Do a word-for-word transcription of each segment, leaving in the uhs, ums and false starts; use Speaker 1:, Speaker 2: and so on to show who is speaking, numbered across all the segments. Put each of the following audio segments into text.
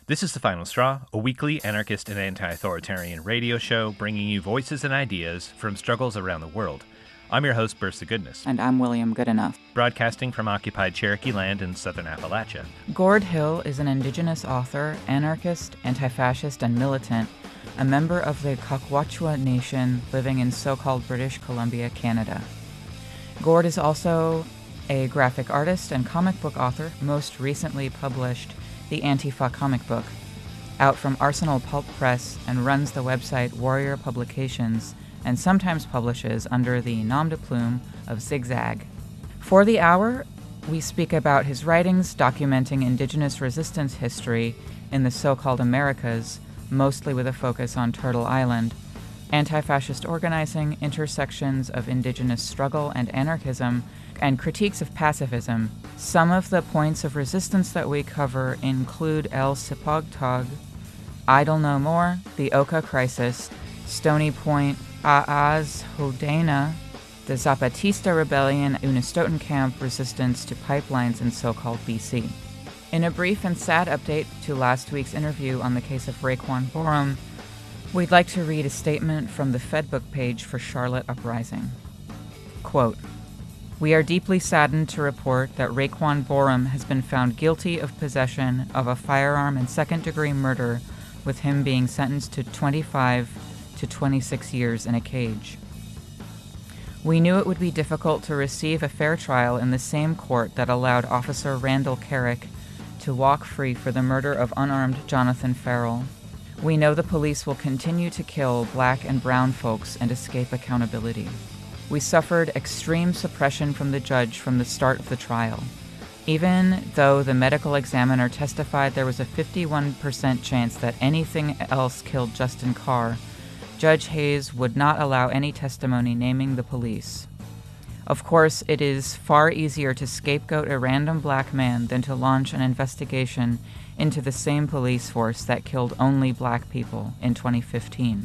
Speaker 1: This is The Final Straw, a weekly anarchist and anti-authoritarian radio show bringing you voices and ideas from struggles around the world. I'm your host, Burst the Goodness.
Speaker 2: And I'm William Goodenough.
Speaker 1: Broadcasting from occupied Cherokee land in southern Appalachia.
Speaker 2: Gord Hill is an indigenous author, anarchist, anti-fascist, and militant, a member of the Kwakwaka'wakw Nation living in so-called British Columbia, Canada. Gord is also a graphic artist and comic book author, most recently published the Antifa comic book, out from Arsenal Pulp Press, and runs the website Warrior Publications, and sometimes publishes under the nom de plume of Zigzag. For the hour, we speak about his writings documenting indigenous resistance history in the so-called Americas, mostly with a focus on Turtle Island, anti-fascist organizing, intersections of indigenous struggle and anarchism, and critiques of pacifism. Some of the points of resistance that we cover include Elsipogtog, Idle No More, the Oka Crisis, Stoney Point, Aazhoodena, the Zapatista Rebellion, Unist'ot'en Camp, resistance to pipelines in so-called B C. In a brief and sad update to last week's interview on the case of Rayquan Borum, we'd like to read a statement from the fedbook page for Charlotte Uprising. Quote, "We are deeply saddened to report that Rayquan Borum has been found guilty of possession of a firearm and second-degree murder, with him being sentenced to twenty-five to twenty-six years in a cage. We knew it would be difficult to receive a fair trial in the same court that allowed Officer Randall Carrick to walk free for the murder of unarmed Jonathan Farrell. We know the police will continue to kill black and brown folks and escape accountability. We suffered extreme suppression from the judge from the start of the trial. Even though the medical examiner testified there was a fifty-one percent chance that anything else killed Justin Carr, Judge Hayes would not allow any testimony naming the police. Of course, it is far easier to scapegoat a random black man than to launch an investigation into the same police force that killed only black people in twenty fifteen.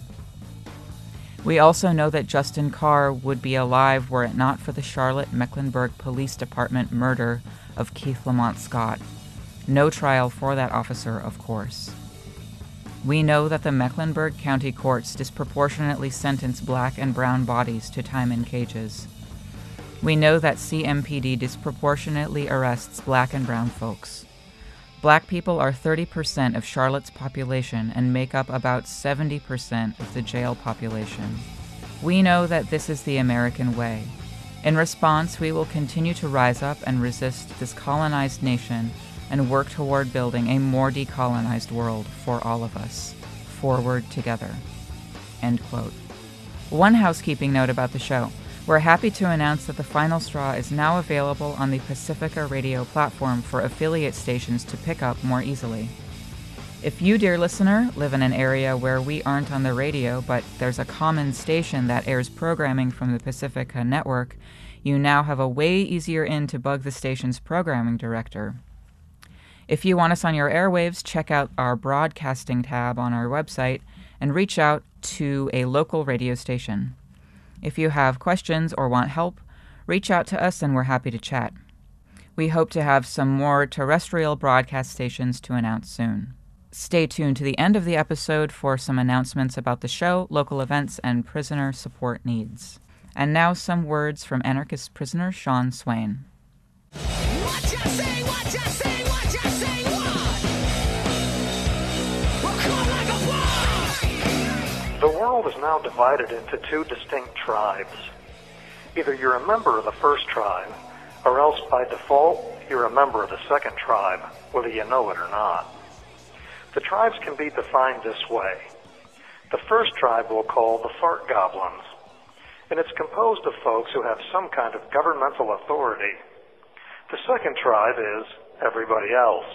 Speaker 2: We also know that Justin Carr would be alive were it not for the Charlotte Mecklenburg Police Department murder of Keith Lamont Scott. No trial for that officer, of course. We know that the Mecklenburg County courts disproportionately sentence black and brown bodies to time in cages. We know that C M P D disproportionately arrests black and brown folks. Black people are thirty percent of Charlotte's population and make up about seventy percent of the jail population. We know that this is the American way. In response, we will continue to rise up and resist this colonized nation and work toward building a more decolonized world for all of us. Forward together." End quote. One housekeeping note about the show. We're happy to announce that The Final Straw is now available on the Pacifica radio platform for affiliate stations to pick up more easily. If you, dear listener, live in an area where we aren't on the radio, but there's a common station that airs programming from the Pacifica network, you now have a way easier in to bug the station's programming director. If you want us on your airwaves, check out our broadcasting tab on our website and reach out to a local radio station. If you have questions or want help, reach out to us and we're happy to chat. We hope to have some more terrestrial broadcast stations to announce soon. Stay tuned to the end of the episode for some announcements about the show, local events, and prisoner support needs. And now some words from anarchist prisoner Sean Swain.
Speaker 3: What you say, what you say, what you say, what? We'll call like a what?
Speaker 4: The world is now divided into two distinct tribes. Either you're a member of the first tribe, or else by default, you're a member of the second tribe, whether you know it or not. The tribes can be defined this way. The first tribe we'll call the fart goblins, and it's composed of folks who have some kind of governmental authority. The second tribe is everybody else.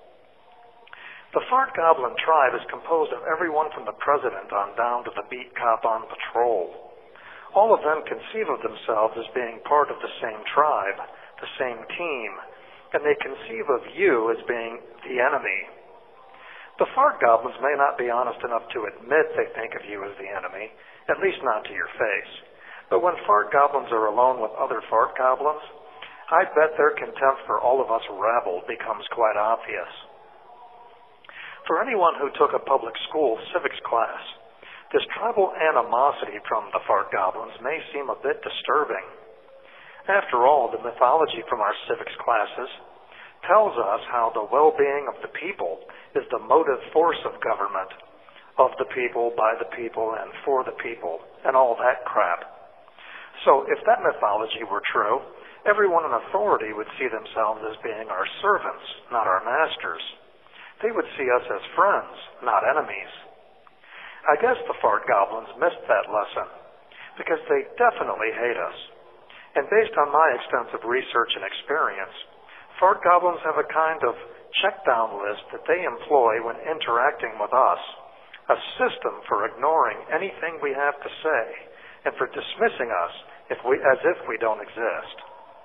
Speaker 4: The fart goblin tribe is composed of everyone from the president on down to the beat cop on patrol. All of them conceive of themselves as being part of the same tribe, the same team, and they conceive of you as being the enemy. The fart goblins may not be honest enough to admit they think of you as the enemy, at least not to your face. But when fart goblins are alone with other fart goblins, I bet their contempt for all of us rabble becomes quite obvious. For anyone who took a public school civics class, this tribal animosity from the fart goblins may seem a bit disturbing. After all, the mythology from our civics classes tells us how the well-being of the people is the motive force of government, of the people, by the people, and for the people, and all that crap. So if that mythology were true, everyone in authority would see themselves as being our servants, not our masters. They would see us as friends, not enemies. I guess the fart goblins missed that lesson, because they definitely hate us. And based on my extensive research and experience, fart goblins have a kind of check-down list that they employ when interacting with us, a system for ignoring anything we have to say and for dismissing us if we, as if we don't exist.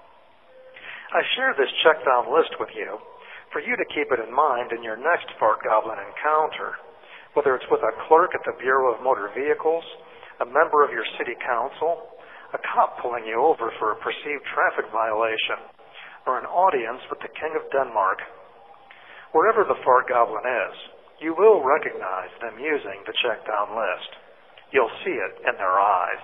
Speaker 4: I share this check-down list with you for you to keep it in mind in your next fart goblin encounter, whether it's with a clerk at the Bureau of Motor Vehicles, a member of your city council, a cop pulling you over for a perceived traffic violation, or an audience with the King of Denmark. Wherever the fart goblin is, you will recognize them using the check-down list. You'll see it in their eyes.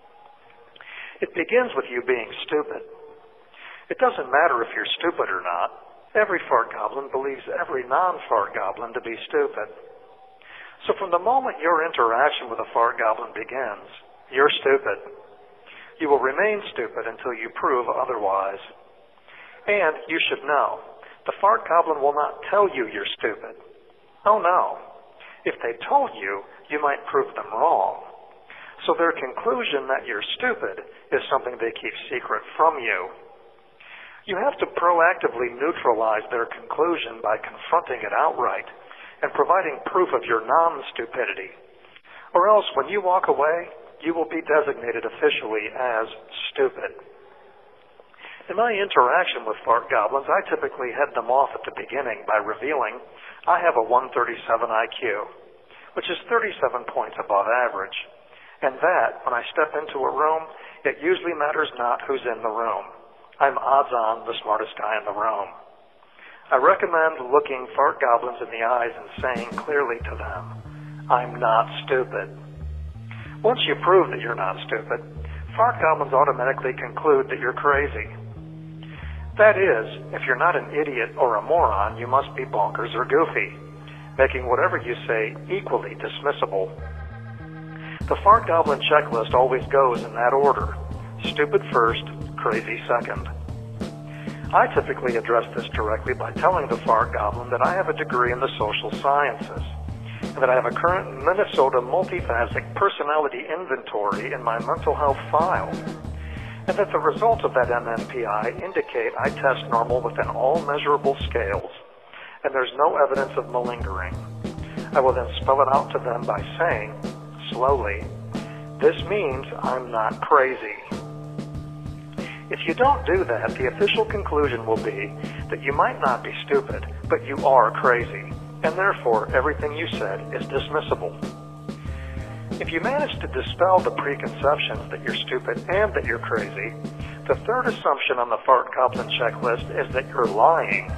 Speaker 4: It begins with you being stupid. It doesn't matter if you're stupid or not. Every fart goblin believes every non-fart goblin to be stupid. So from the moment your interaction with a fart goblin begins, you're stupid. You will remain stupid until you prove otherwise. And you should know, the fart goblin will not tell you you're stupid. Oh no. If they told you, you might prove them wrong. So their conclusion that you're stupid is something they keep secret from you. You have to proactively neutralize their conclusion by confronting it outright and providing proof of your non-stupidity. Or else, when you walk away, you will be designated officially as stupid. In my interaction with fart goblins, I typically head them off at the beginning by revealing I have a one thirty-seven I Q, which is thirty-seven points above average, and that, when I step into a room, it usually matters not who's in the room. I'm odds on the smartest guy in the room. I recommend looking fart goblins in the eyes and saying clearly to them, I'm not stupid. Once you prove that you're not stupid, fart goblins automatically conclude that you're crazy. That is, if you're not an idiot or a moron, you must be bonkers or goofy, making whatever you say equally dismissible. The fart goblin checklist always goes in that order. Stupid first, crazy second. I typically address this directly by telling the fart goblin that I have a degree in the social sciences, and that I have a current Minnesota multiphasic personality inventory in my mental health file, and that the results of that M M P I indicate I test normal within all measurable scales, and there's no evidence of malingering. I will then spell it out to them by saying, slowly, this means I'm not crazy. If you don't do that, the official conclusion will be that you might not be stupid, but you are crazy, and therefore everything you said is dismissible. If you manage to dispel the preconceptions that you're stupid and that you're crazy, the third assumption on the fart goblin checklist is that you're lying.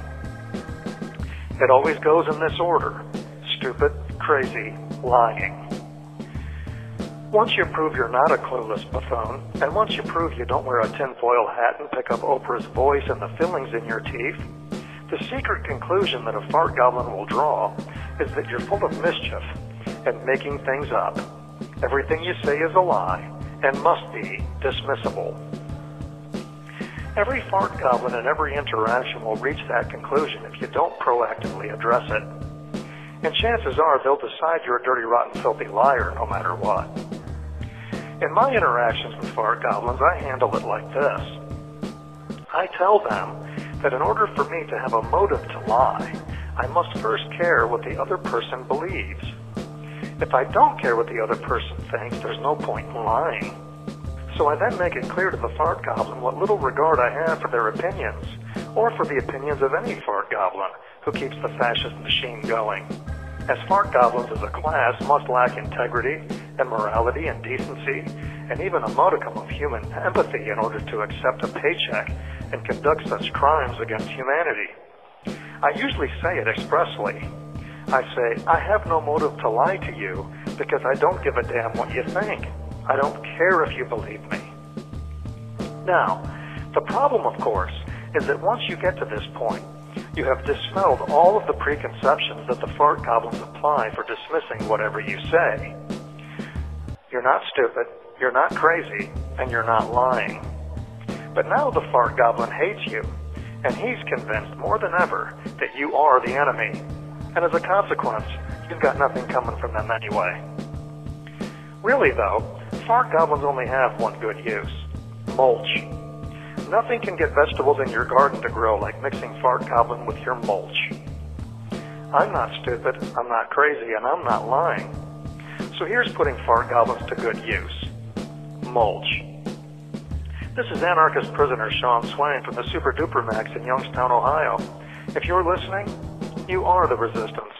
Speaker 4: It always goes in this order: stupid, crazy, lying. Once you prove you're not a clueless buffoon, and once you prove you don't wear a tinfoil hat and pick up Oprah's voice and the fillings in your teeth, the secret conclusion that a fart goblin will draw is that you're full of mischief and making things up. Everything you say is a lie and must be dismissible. Every fart goblin in every interaction will reach that conclusion if you don't proactively address it. And chances are they'll decide you're a dirty, rotten, filthy liar no matter what. In my interactions with fart goblins, I handle it like this. I tell them that in order for me to have a motive to lie, I must first care what the other person believes. If I don't care what the other person thinks, there's no point in lying. So I then make it clear to the fart goblin what little regard I have for their opinions, or for the opinions of any fart goblin who keeps the fascist machine going. As fart goblins as a class must lack integrity and morality and decency, and even a modicum of human empathy in order to accept a paycheck and conduct such crimes against humanity. I usually say it expressly. I say, I have no motive to lie to you because I don't give a damn what you think. I don't care if you believe me. Now, the problem, of course, is that once you get to this point, you have dispelled all of the preconceptions that the fart goblins apply for dismissing whatever you say. You're not stupid, you're not crazy, and you're not lying. But now the fart goblin hates you, and he's convinced more than ever that you are the enemy. And as a consequence, you've got nothing coming from them anyway. Really though, fart goblins only have one good use: mulch. Nothing can get vegetables in your garden to grow like mixing fart goblin with your mulch. I'm not stupid, I'm not crazy, and I'm not lying. So here's putting fart goblins to good use: mulch. This is anarchist prisoner Sean Swain from the Super Duper Max in Youngstown, Ohio. If you're listening, you are the resistance.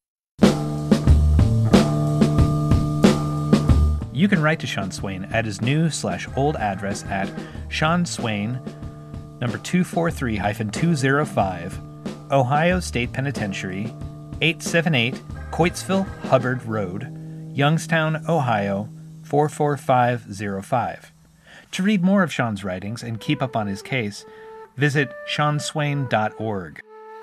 Speaker 1: You can write to Sean Swain at his new slash old address at Sean Swain, number two forty-three two oh five, Ohio State Penitentiary, eight seventy-eight Coitesville Hubbard Road, Youngstown, Ohio, four four five oh five. To read more of Sean's writings and keep up on his case, visit sean swain dot org.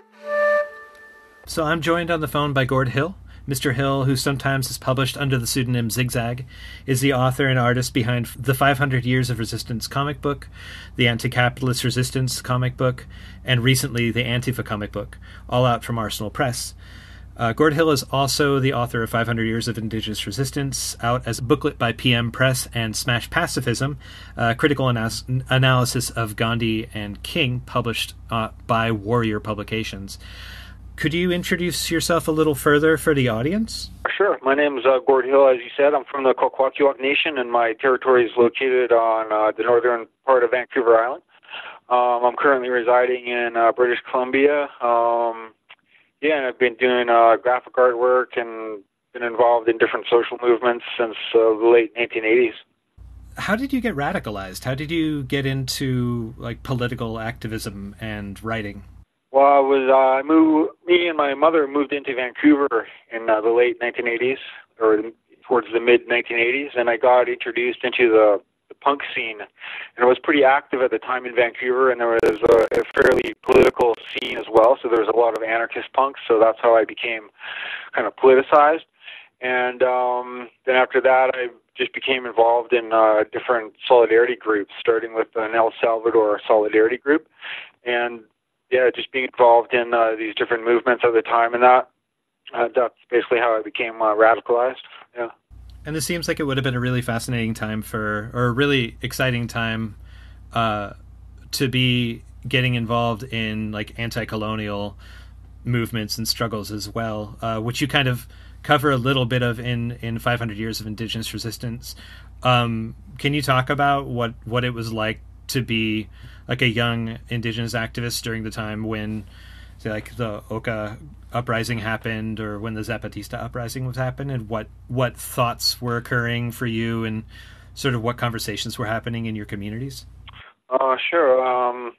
Speaker 1: So I'm joined on the phone by Gord Hill. Mister Hill, who sometimes is published under the pseudonym Zigzag, is the author and artist behind the five hundred Years of Resistance comic book, the Anti-Capitalist Resistance comic book, and recently the Antifa comic book, all out from Arsenal Press. Uh, Gord Hill is also the author of five hundred Years of Indigenous Resistance, out as a booklet by P M Press, and Smash Pacifism, a critical analysis, analysis of Gandhi and King, published uh, by Warrior Publications. Could you introduce yourself a little further for the audience?
Speaker 5: Sure. My name is uh, Gord Hill, as you said. I'm from the Kwakwaka'wakw Nation, and my territory is located on uh, the northern part of Vancouver Island. Um, I'm currently residing in uh, British Columbia. Um, yeah, and I've been doing uh, graphic artwork and been involved in different social movements since uh, the late nineteen eighties.
Speaker 1: How did you get radicalized? How did you get into like political activism and writing?
Speaker 5: Well, I was, uh, I moved, me and my mother moved into Vancouver in uh, the late nineteen eighties, or the, towards the mid nineteen eighties, and I got introduced into the, the punk scene. And it was pretty active at the time in Vancouver, and there was a, a fairly political scene as well, so there was a lot of anarchist punks, so that's how I became kind of politicized. And um, then after that, I just became involved in uh, different solidarity groups, starting with an El Salvador solidarity group, and yeah, just being involved in uh, these different movements at the time, and that uh, that's basically how I became uh, radicalized. Yeah.
Speaker 1: And this seems like it would have been a really fascinating time for, or a really exciting time uh, to be getting involved in like anti-colonial movements and struggles as well, uh, which you kind of cover a little bit of in, in five hundred Years of Indigenous Resistance. Um, can you talk about what, what it was like to be like a young indigenous activist during the time when, say, like the Oka Uprising happened, or when the Zapatista Uprising was happening, and what what thoughts were occurring for you, and sort of what conversations were happening in your communities?
Speaker 5: Uh, sure. Um,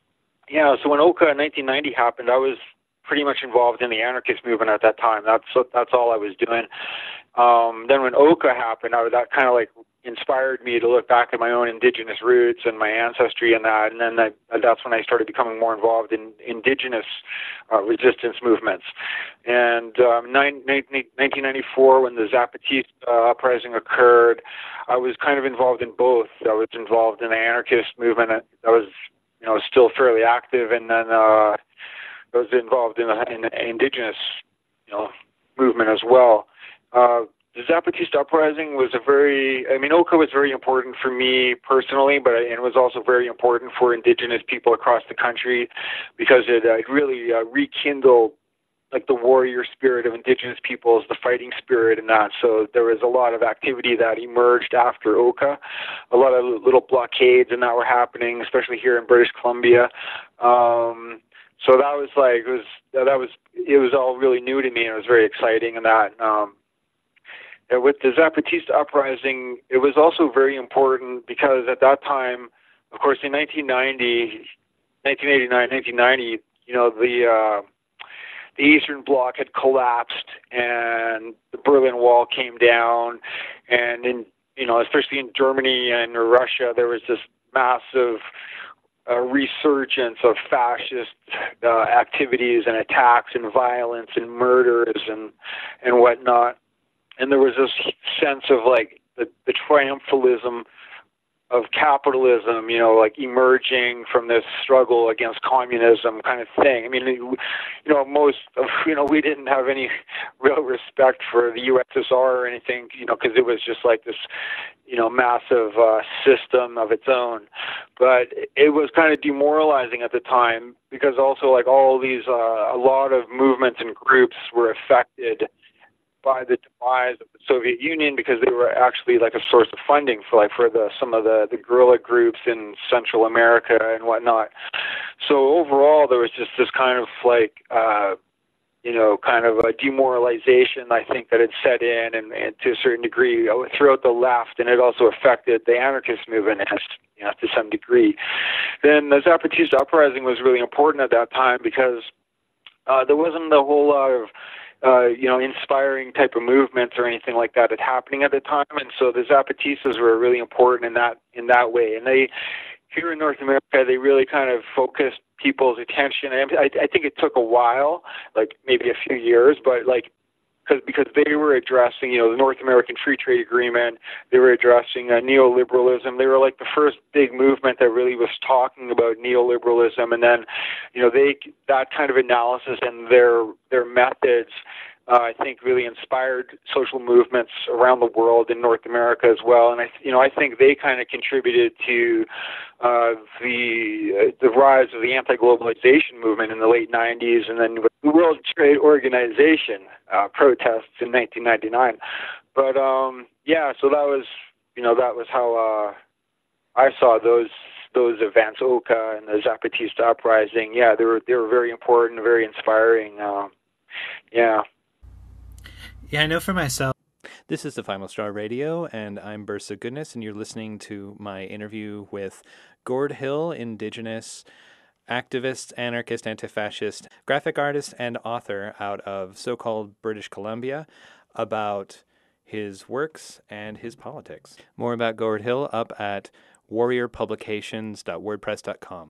Speaker 5: yeah. So when Oka in nineteen ninety happened, I was pretty much involved in the anarchist movement at that time. That's that's all I was doing. Um, then when Oka happened, I, that kind of like inspired me to look back at my own indigenous roots and my ancestry and that, and then I, that's when I started becoming more involved in indigenous uh, resistance movements. And um, nineteen ninety-four, when the Zapatista uh, Uprising occurred, I was kind of involved in both. I was involved in the anarchist movement. I was, you know, still fairly active, and then uh, I was involved in the, in the indigenous, you know, movement as well. Uh, The Zapatista Uprising was a very, I mean, Oka was very important for me personally, but it was also very important for indigenous people across the country, because it, uh, it really uh, rekindled like the warrior spirit of indigenous peoples, the fighting spirit and that. So there was a lot of activity that emerged after Oka, a lot of little blockades and that were happening, especially here in British Columbia. Um, so that was like, it was, that was, it was all really new to me, and it was very exciting and that. Um, With the Zapatista Uprising, it was also very important because at that time, of course, in nineteen ninety, nineteen eighty-nine, nineteen ninety, you know, the uh, the Eastern Bloc had collapsed and the Berlin Wall came down, and in you know especially in Germany and Russia there was this massive uh, resurgence of fascist uh, activities and attacks and violence and murders and and whatnot, and there was this sense of like the, the triumphalism of capitalism, you know, like emerging from this struggle against communism kind of thing. I mean, you know, most of, you know, we didn't have any real respect for the U S S R or anything, you know, because it was just like this, you know, massive uh, system of its own. But it was kind of demoralizing at the time because also like all these, uh, a lot of movements and groups were affected by the demise of the Soviet Union because they were actually like a source of funding for like for the some of the, the guerrilla groups in Central America and whatnot. So overall, there was just this kind of like uh, you know kind of a demoralization I think that had set in, and, and to a certain degree throughout the left, and it also affected the anarchist movement you know, to some degree. Then the Zapatista Uprising was really important at that time because uh, there wasn't a whole lot of Uh, you know, inspiring type of movements or anything like that had happening at the time, and so the Zapatistas were really important in that in that way. And they, here in North America, they really kind of focused people's attention. And I, I think it took a while, like maybe a few years, but like because because they were addressing, you know, the North American Free Trade Agreement, they were addressing uh, neoliberalism. They were like the first big movement that really was talking about neoliberalism, and then, you know, they that kind of analysis and their their methods, uh, I think, really inspired social movements around the world in North America as well. And I, you know, I think they kind of contributed to uh, the uh, the rise of the anti-globalization movement in the late nineties, and then with the World Trade Organization uh, protests in nineteen ninety-nine. But um, yeah, so that was, you know, that was how uh, I saw those those events, Oka and the Zapatista Uprising. Yeah, they were they were very important, very inspiring. Um, yeah.
Speaker 1: Yeah, I know for myself.
Speaker 6: This is the Final Straw Radio, and I'm Bursts of Goodness, and you're listening to my interview with Gord Hill, indigenous activist, anarchist, anti-fascist, graphic artist, and author out of so-called British Columbia, about his works and his politics. More about Gord Hill up at warrior publications dot wordpress dot com.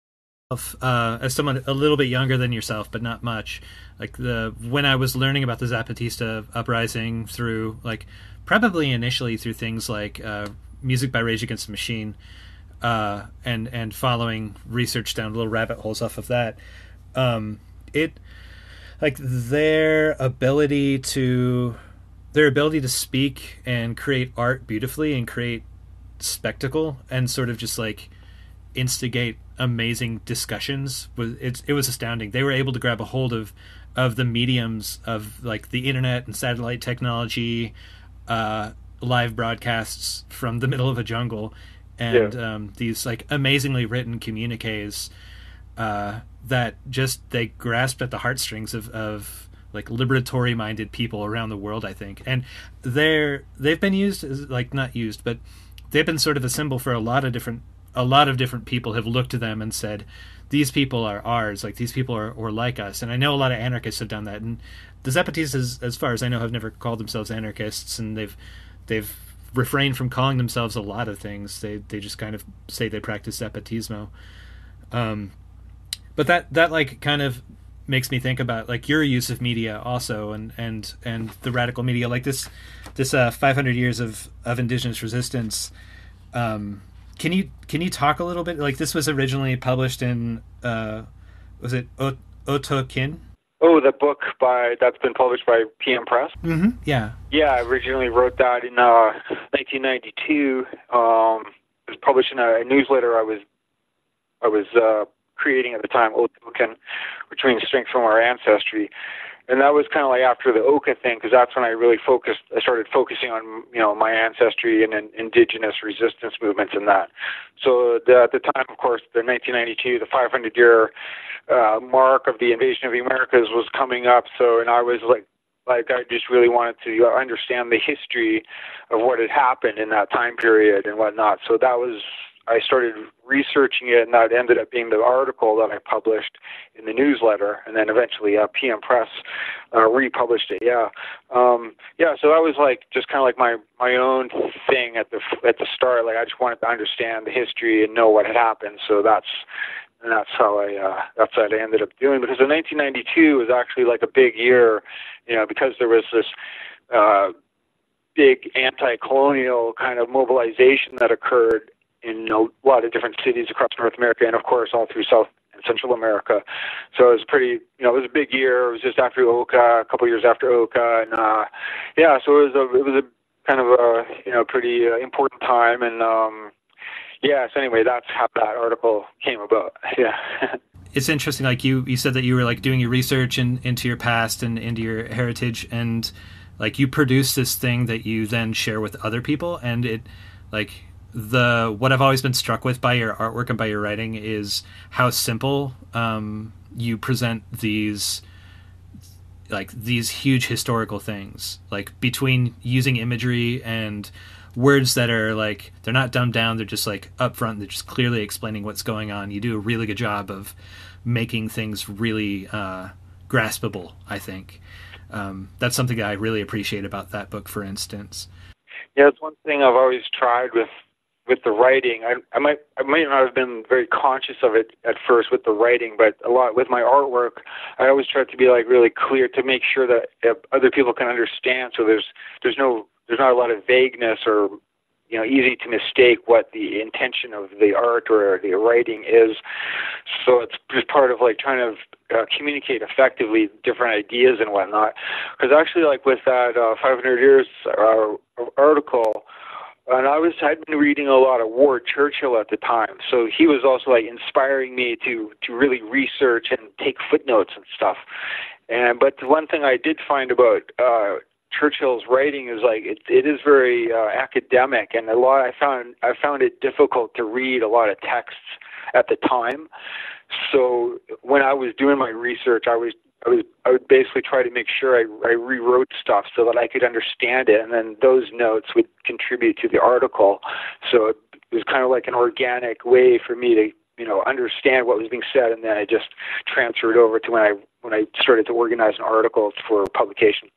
Speaker 1: Uh, as someone a little bit younger than yourself, but not much, like the when I was learning about the Zapatista Uprising through, like, probably initially through things like uh, music by Rage Against the Machine, uh, and and following research down little rabbit holes off of that, um, it like their ability to their ability to speak and create art beautifully and create spectacle and sort of just like instigate amazing discussions was it's it was astounding. They were able to grab a hold of of the mediums of like the internet and satellite technology, uh, live broadcasts from the middle of a jungle, and yeah. um, these like amazingly written communiques uh, that just they grasped at the heartstrings of, of like liberatory minded people around the world, I think. And they're they've been used as, like not used, but they've been sort of a symbol for a lot of different a lot of different people have looked to them and said, these people are ours, like these people are or like us. And I know a lot of anarchists have done that. And the Zapatistas, as far as I know, have never called themselves anarchists, and they've they've refrained from calling themselves a lot of things. They they just kind of say they practice Zapatismo. Um, but that that like kind of makes me think about like your use of media also, and and and the radical media, like this this uh, five hundred years of of indigenous resistance. Um, Can you can you talk a little bit? Like, this was originally published in uh, was it Unist'ot'en?
Speaker 5: Oh, the book by that's been published by P M Press.
Speaker 1: Mm-hmm. Yeah.
Speaker 5: Yeah, I originally wrote that in uh, nineteen ninety-two. Um, it was published in a, a newsletter I was I was uh, creating at the time, Unist'ot'en, Retrieving Strength from Our Ancestry. And that was kind of like after the Oka thing, because that's when I really focused. I started focusing on, you know, my ancestry and, and indigenous resistance movements and that. So the, at the time, of course, the nineteen ninety-two, the five hundred year uh, mark of the invasion of the Americas was coming up. So, and I was like, like I just really wanted to understand the history of what had happened in that time period and whatnot. So that was I started researching it, and that ended up being the article that I published in the newsletter, and then eventually uh, P M Press uh, republished it. Yeah, um, yeah. So that was like just kind of like my my own thing at the at the start. Like I just wanted to understand the history and know what had happened. So that's and that's how I uh, that's what I ended up doing. Because in nineteen ninety-two was actually like a big year, you know, because there was this. Uh, big anti-colonial kind of mobilization that occurred in a lot of different cities across North America and, of course, all through South and Central America. So it was pretty, you know, it was a big year. It was just after Oka, a couple of years after Oka. And, uh, yeah, so it was a, it was a kind of a, you know, pretty uh, important time. And, um, yeah, so anyway, that's how that article came about. Yeah.
Speaker 1: It's interesting. Like you, you said that you were like doing your research in, into your past and into your heritage, and like you produce this thing that you then share with other people. And it like the, what I've always been struck with by your artwork and by your writing is how simple, um, you present these, like these huge historical things, like between using imagery and words that are like, they're not dumbed down. They're just like upfront. They're just clearly explaining what's going on. You do a really good job of making things really, uh, graspable, I think. Um, that's something that I really appreciate about that book, for instance.
Speaker 5: Yeah, it's one thing I've always tried with with the writing. I, I might I might not have been very conscious of it at first with the writing, but a lot with my artwork, I always try to be like really clear to make sure that uh, other people can understand. So there's there's no there's not a lot of vagueness or, you know, easy to mistake what the intention of the art or the writing is. So it's just part of like trying to uh, communicate effectively different ideas and whatnot. Because actually, like with that uh, five hundred years uh, article, and I was I'd been reading a lot of Ward Churchill at the time, so he was also like inspiring me to to really research and take footnotes and stuff. And but the one thing I did find about uh, Churchill's writing is like it, it is very uh, academic, and a lot I found I found it difficult to read a lot of texts at the time. So when I was doing my research, I was I was I would basically try to make sure I, I rewrote stuff so that I could understand it, and then those notes would contribute to the article. So it was kind of like an organic way for me to, you know, understand what was being said, and then I just transferred over to when I when I started to organize an article for publication.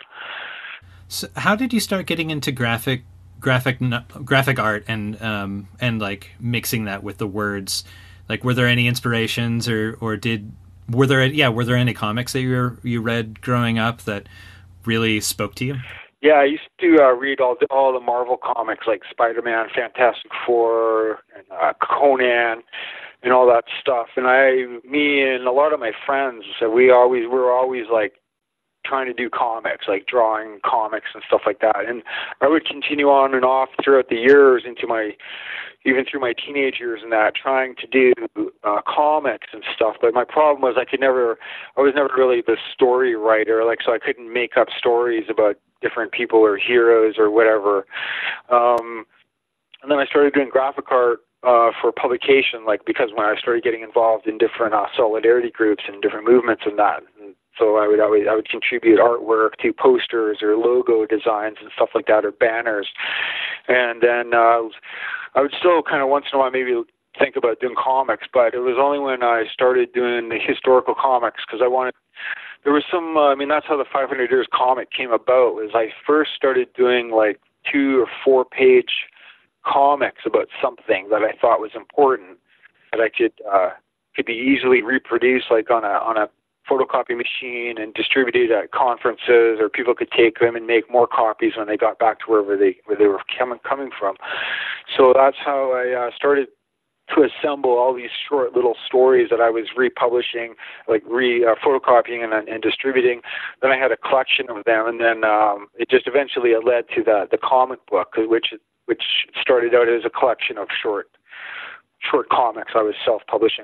Speaker 1: So how did you start getting into graphic graphic graphic art and um and like mixing that with the words? Like, were there any inspirations, or or did were there yeah were there any comics that you were, you read growing up that really spoke to you?
Speaker 5: Yeah, I used to uh, read all the, all the Marvel comics like Spider-Man, Fantastic Four, and uh, Conan, and all that stuff. And I, me, and a lot of my friends, so we always we were always like trying to do comics, like drawing comics and stuff like that. And I would continue on and off throughout the years into my, even through my teenage years and that, trying to do uh, comics and stuff. But my problem was I could never, I was never really the story writer, like, so I couldn't make up stories about different people or heroes or whatever. Um, and then I started doing graphic art uh, for publication, like, because when I started getting involved in different uh, solidarity groups and different movements and that, and so I would, I would I would contribute artwork to posters or logo designs and stuff like that, or banners. And then uh, I would still kind of once in a while maybe think about doing comics, but it was only when I started doing the historical comics, because I wanted, there was some, uh, I mean, that's how the five hundred Years comic came about, was I first started doing like two or four page comics about something that I thought was important, that I could uh, could be easily reproduced, like on a on a photocopy machine, and distributed at conferences, or people could take them and make more copies when they got back to wherever they where they were coming coming from. So that's how I uh, started to assemble all these short little stories that I was republishing, like re uh, photocopying and, and distributing. Then I had a collection of them, and then um, it just eventually it led to the the comic book, which which started out as a collection of short short comics I was self-publishing.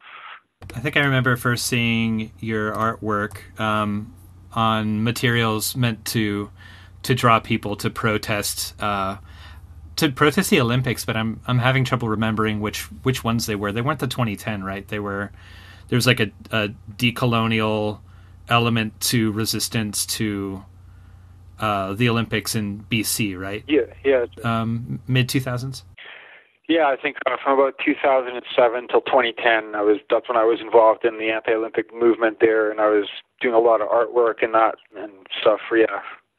Speaker 1: I think I remember first seeing your artwork um, on materials meant to to draw people to protest uh, to protest the Olympics, but I'm I'm having trouble remembering which which ones they were. They weren't the twenty ten, right? They were. There was like a, a decolonial element to resistance to uh, the Olympics in B C, right?
Speaker 5: Yeah, yeah.
Speaker 1: Um, mid two thousands.
Speaker 5: Yeah, I think uh, from about two thousand seven till twenty ten, I was that's when I was involved in the anti-Olympic movement there, and I was doing a lot of artwork and that and stuff. For, yeah,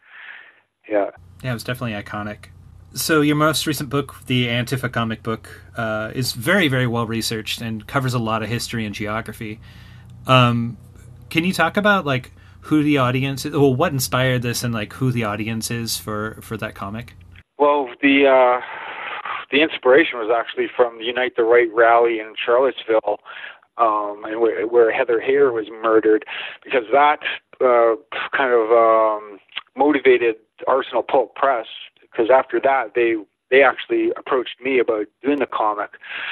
Speaker 5: yeah,
Speaker 1: yeah, it was definitely iconic. So your most recent book, the Antifa comic book, uh, is very, very well researched and covers a lot of history and geography. Um, can you talk about like who the audience is? Well, what inspired this, and like who the audience is for for that comic?
Speaker 5: Well, the uh, the inspiration was actually from the Unite the Right rally in Charlottesville, um, and where, where Heather Heyer was murdered, because that uh, kind of um, motivated Arsenal Pulp Press. Because after that, they they actually approached me about doing the comic.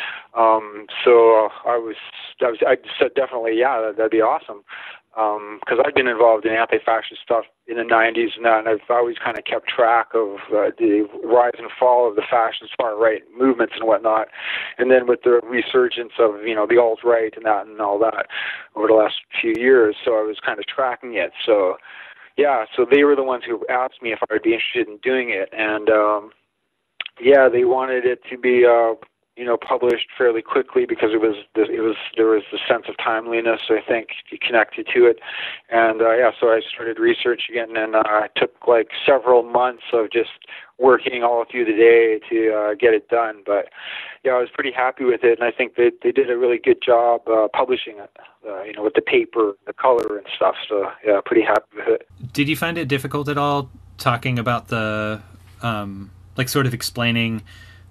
Speaker 5: Um, so I was I was I said definitely yeah that, that'd be awesome. Because um, I'd been involved in anti-fascist stuff in the nineties and that, and I've always kind of kept track of uh, the rise and fall of the fascist far-right movements and whatnot. And then with the resurgence of, you know, the alt-right and that and all that over the last few years, so I was kind of tracking it. So, yeah, so they were the ones who asked me if I would be interested in doing it. And, um, yeah, they wanted it to be... Uh, you know, published fairly quickly because it was, it was, there was the sense of timeliness, I think, connected to it. And, uh, yeah, so I started researching it, and then uh, I took like several months of just working all through the day to uh, get it done. But, yeah, I was pretty happy with it, and I think they, they did a really good job uh, publishing it, uh, you know, with the paper, the color and stuff. So, yeah, pretty happy with it.
Speaker 1: Did you find it difficult at all talking about the, um, like, sort of explaining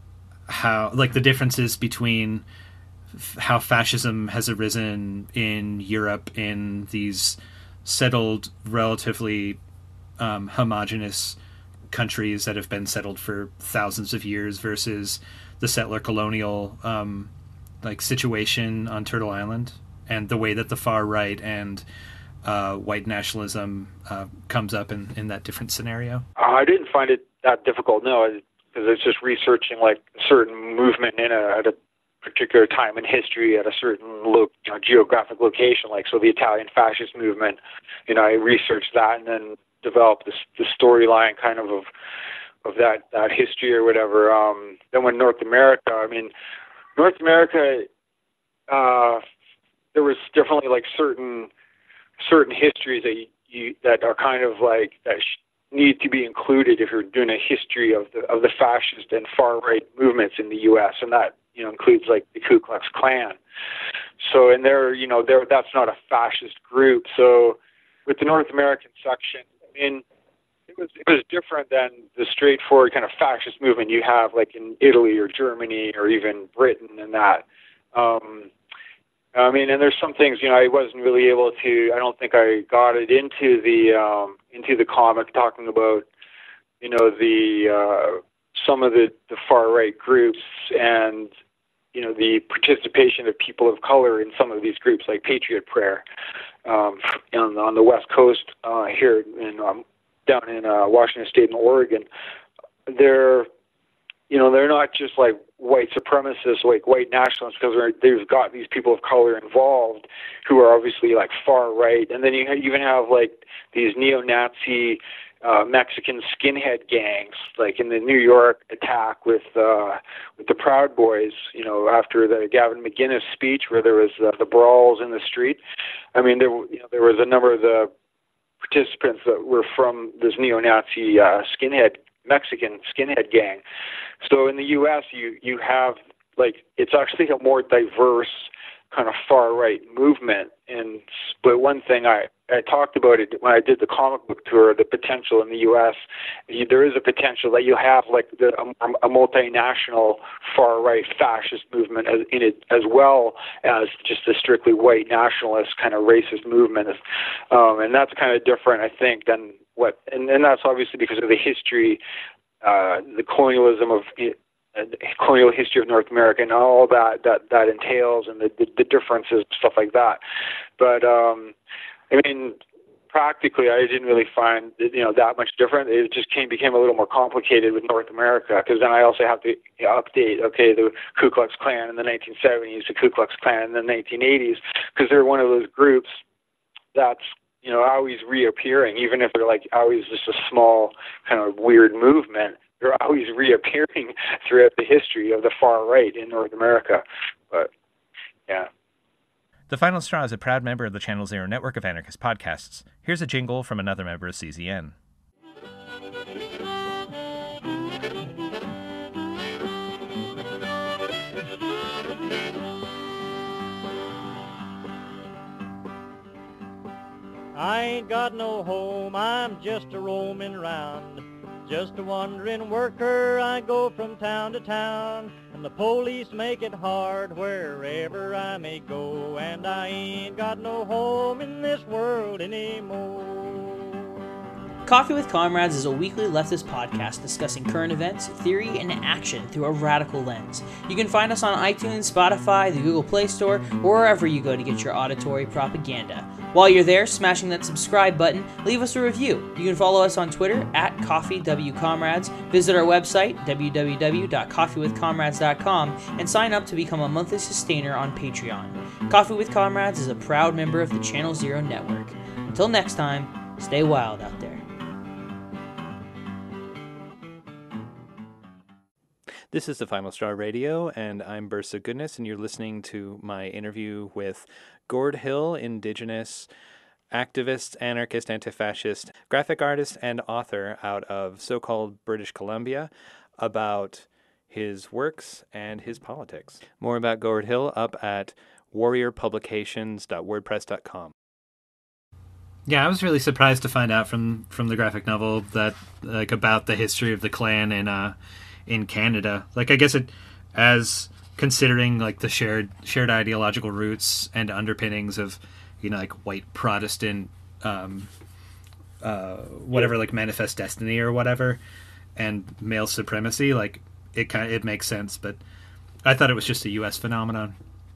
Speaker 1: how, like, the differences between f- how fascism has arisen in Europe in these settled, relatively um, homogenous countries that have been settled for thousands of years versus the settler colonial um, like situation on Turtle Island, and the way that the far right and uh, white nationalism uh, comes up in, in that different scenario?
Speaker 5: I didn't find it that difficult, no. I, because it's just researching like a certain movement in a, at a particular time in history at a certain lo- you know, geographic location. Like, so the Italian fascist movement, you know, I researched that and then developed this, the storyline kind of of, of that, that history or whatever. Um, then when North America, I mean, North America, uh, there was definitely like certain, certain histories that you, you that are kind of like, that sh- need to be included if you're doing a history of the of the fascist and far right movements in the U S, and that, you know, includes like the Ku Klux Klan. So, and they're, you know, they're that's not a fascist group. So, with the North American section, I mean, it was it was different than the straightforward kind of fascist movement you have like in Italy or Germany or even Britain and that. Um, I mean, and there's some things, you know, I wasn't really able to, I don't think I got it into the, um, into the comic talking about, you know, the, uh, some of the, the far right groups and, you know, the participation of people of color in some of these groups like Patriot Prayer, um, on, on the West Coast, uh, here in, um, down in, uh, Washington State and Oregon. They're, you know, they're not just like white supremacists, like white nationalists, because they've got these people of color involved who are obviously like far right. And then you even have like these neo-Nazi uh, Mexican skinhead gangs, like in the New York attack with uh, with the Proud Boys, you know, after the Gavin McInnes speech where there was uh, the brawls in the street. I mean, there, you know, there was a number of the participants that were from this neo-Nazi uh, skinhead Mexican skinhead gang. So in the U S, you you have like it's actually a more diverse kind of far right movement. And but one thing I I talked about it when I did the comic book tour, the potential in the U S. You, there is a potential that you have like the, a, a multinational far right fascist movement as, in it as well as just a strictly white nationalist kind of racist movement. Um, and that's kind of different, I think, than what, and, and that's obviously because of the history, uh, the colonialism of uh, colonial history of North America and all that that, that entails, and the, the, the differences and stuff like that. But um, I mean, practically, I didn't really find you know that much different. It just came became a little more complicated with North America, because then I also have to you know, update. Okay, the Ku Klux Klan in the nineteen seventies, the Ku Klux Klan in the nineteen eighties, because they're one of those groups that's you know, always reappearing, even if they're like always just a small kind of weird movement. they're always reappearing throughout the history of the far right in North America. But yeah.
Speaker 6: The Final Straw is a proud member of the Channel Zero network of anarchist podcasts. Here's a jingle from another member of C Z N.
Speaker 7: I ain't got no home, I'm just a roaming round. Just a wandering worker, I go from town to town. And the police make it hard wherever I may go. And I ain't got no home in this world anymore.
Speaker 8: Coffee with Comrades is a weekly leftist podcast discussing current events, theory, and action through a radical lens. You can find us on iTunes, Spotify, the Google Play Store, or wherever you go to get your auditory propaganda. While you're there, smashing that subscribe button, leave us a review. You can follow us on Twitter at CoffeeWComrades, visit our website, w w w dot coffee with comrades dot com, and sign up to become a monthly sustainer on Patreon. Coffee with Comrades is a proud member of the Channel Zero network. Until next time, stay wild out there.
Speaker 6: This is the Final Straw Radio, and I'm Bursa Goodness, and you're listening to my interview with Gord Hill, indigenous activist, anarchist, anti-fascist, graphic artist, and author out of so-called British Columbia, about his works and his politics. More about Gord Hill up at warrior publications dot wordpress dot com.
Speaker 1: Yeah, I was really surprised to find out from, from the graphic novel that like about the history of the Klan in uh in Canada. Like, I guess it as considering like the shared shared ideological roots and underpinnings of, you know, like white Protestant um uh whatever, like Manifest Destiny or whatever, and male supremacy, like it kind of it makes sense. But I thought it was just a U S phenomenon.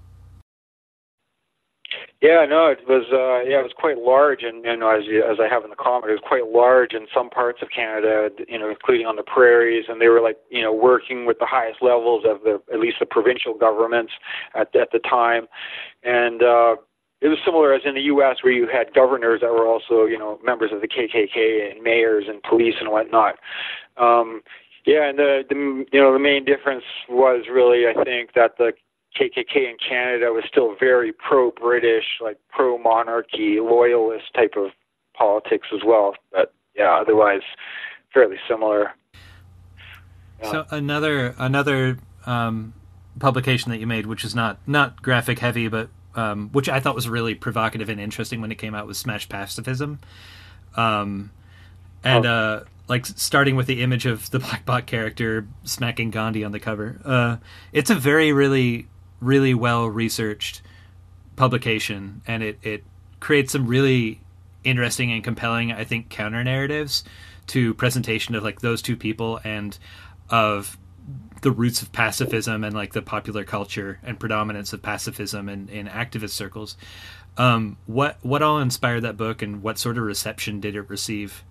Speaker 5: Yeah, no, it was. Uh, yeah, it was quite large, and you know, as you, as I have in the comment, it was quite large in some parts of Canada, you know, including on the prairies, and they were like, you know, working with the highest levels of the, at least the provincial governments at at the time, and uh, it was similar as in the U S where you had governors that were also, you know, members of the K K K and mayors and police and whatnot. Um, yeah, and the, the you know the main difference was really, I think, that the K K K in Canada was still very pro-British, like pro-monarchy, loyalist type of politics as well. But yeah, otherwise fairly similar. Yeah.
Speaker 1: So another another um, publication that you made, which is not not graphic heavy, but um, which I thought was really provocative and interesting when it came out, was Smash Pacifism, um, and oh. uh, like starting with the image of the Black Bot character smacking Gandhi on the cover. Uh, it's a very really really well researched publication, and it, it creates some really interesting and compelling, I think, counter narratives to presentation of like those two people and of the roots of pacifism and like the popular culture and predominance of pacifism in, in activist circles. Um, what what all inspired that book, and what sort of reception did it receive?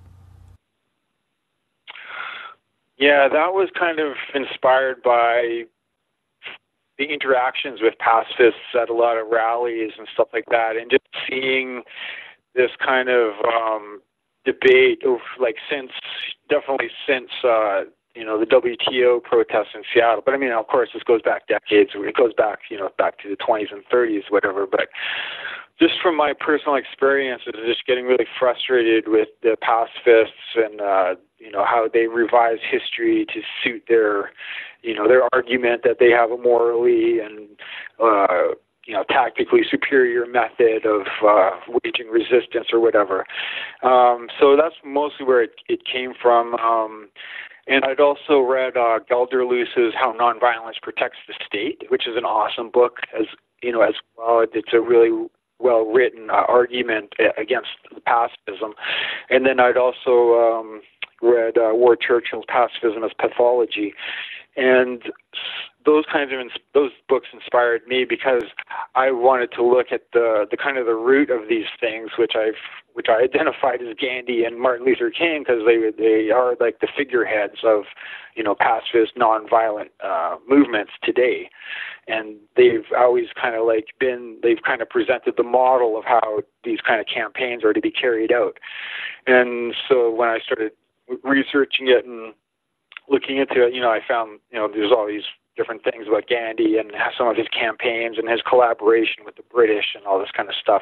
Speaker 5: Yeah, that was kind of inspired by the interactions with pacifists at a lot of rallies and stuff like that, and just seeing this kind of um, debate of like since definitely since uh, you know the W T O protests in Seattle. But I mean, of course, this goes back decades. It goes back, you know, back to the twenties and thirties, whatever. But just from my personal experiences, just getting really frustrated with the pacifists and uh, you know how they revise history to suit their you know, their argument that they have a morally and, uh, you know, tactically superior method of uh, waging resistance or whatever. Um, so that's mostly where it, it came from. Um, and I'd also read uh, Gelderloos's How Nonviolence Protects the State, which is an awesome book, as you know, as well. It's a really well-written uh, argument against pacifism. And then I'd also um, read uh, Ward Churchill's Pacifism as Pathology. And those kinds of ins- those books inspired me because I wanted to look at the the kind of the root of these things, which I've which I identified as Gandhi and Martin Luther King, because they they are like the figureheads of, you know, pacifist, nonviolent uh, movements today, and they've always kind of like been they've kind of presented the model of how these kind of campaigns are to be carried out. And so when I started researching it and looking into it, you know, I found, you know, there's all these different things about Gandhi and some of his campaigns and his collaboration with the British and all this kind of stuff.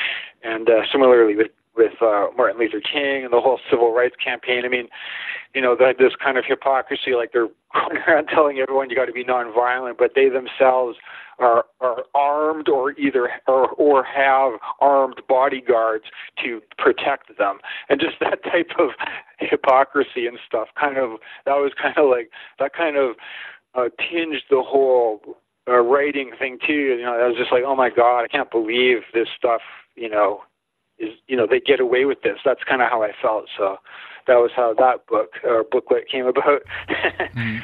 Speaker 5: And uh, similarly with, with uh, Martin Luther King and the whole civil rights campaign. I mean, you know, that this kind of hypocrisy, like they're going around telling everyone you got to be nonviolent, but they themselves are are armed or either or, or have armed bodyguards to protect them. And just that type of hypocrisy and stuff kind of, that was kind of like, that kind of uh, tinged the whole uh, writing thing too. You know, I was just like, oh my God, I can't believe this stuff, you know, is, you know, they get away with this. That's kind of how I felt. So that was how that book or booklet came about.
Speaker 1: mm.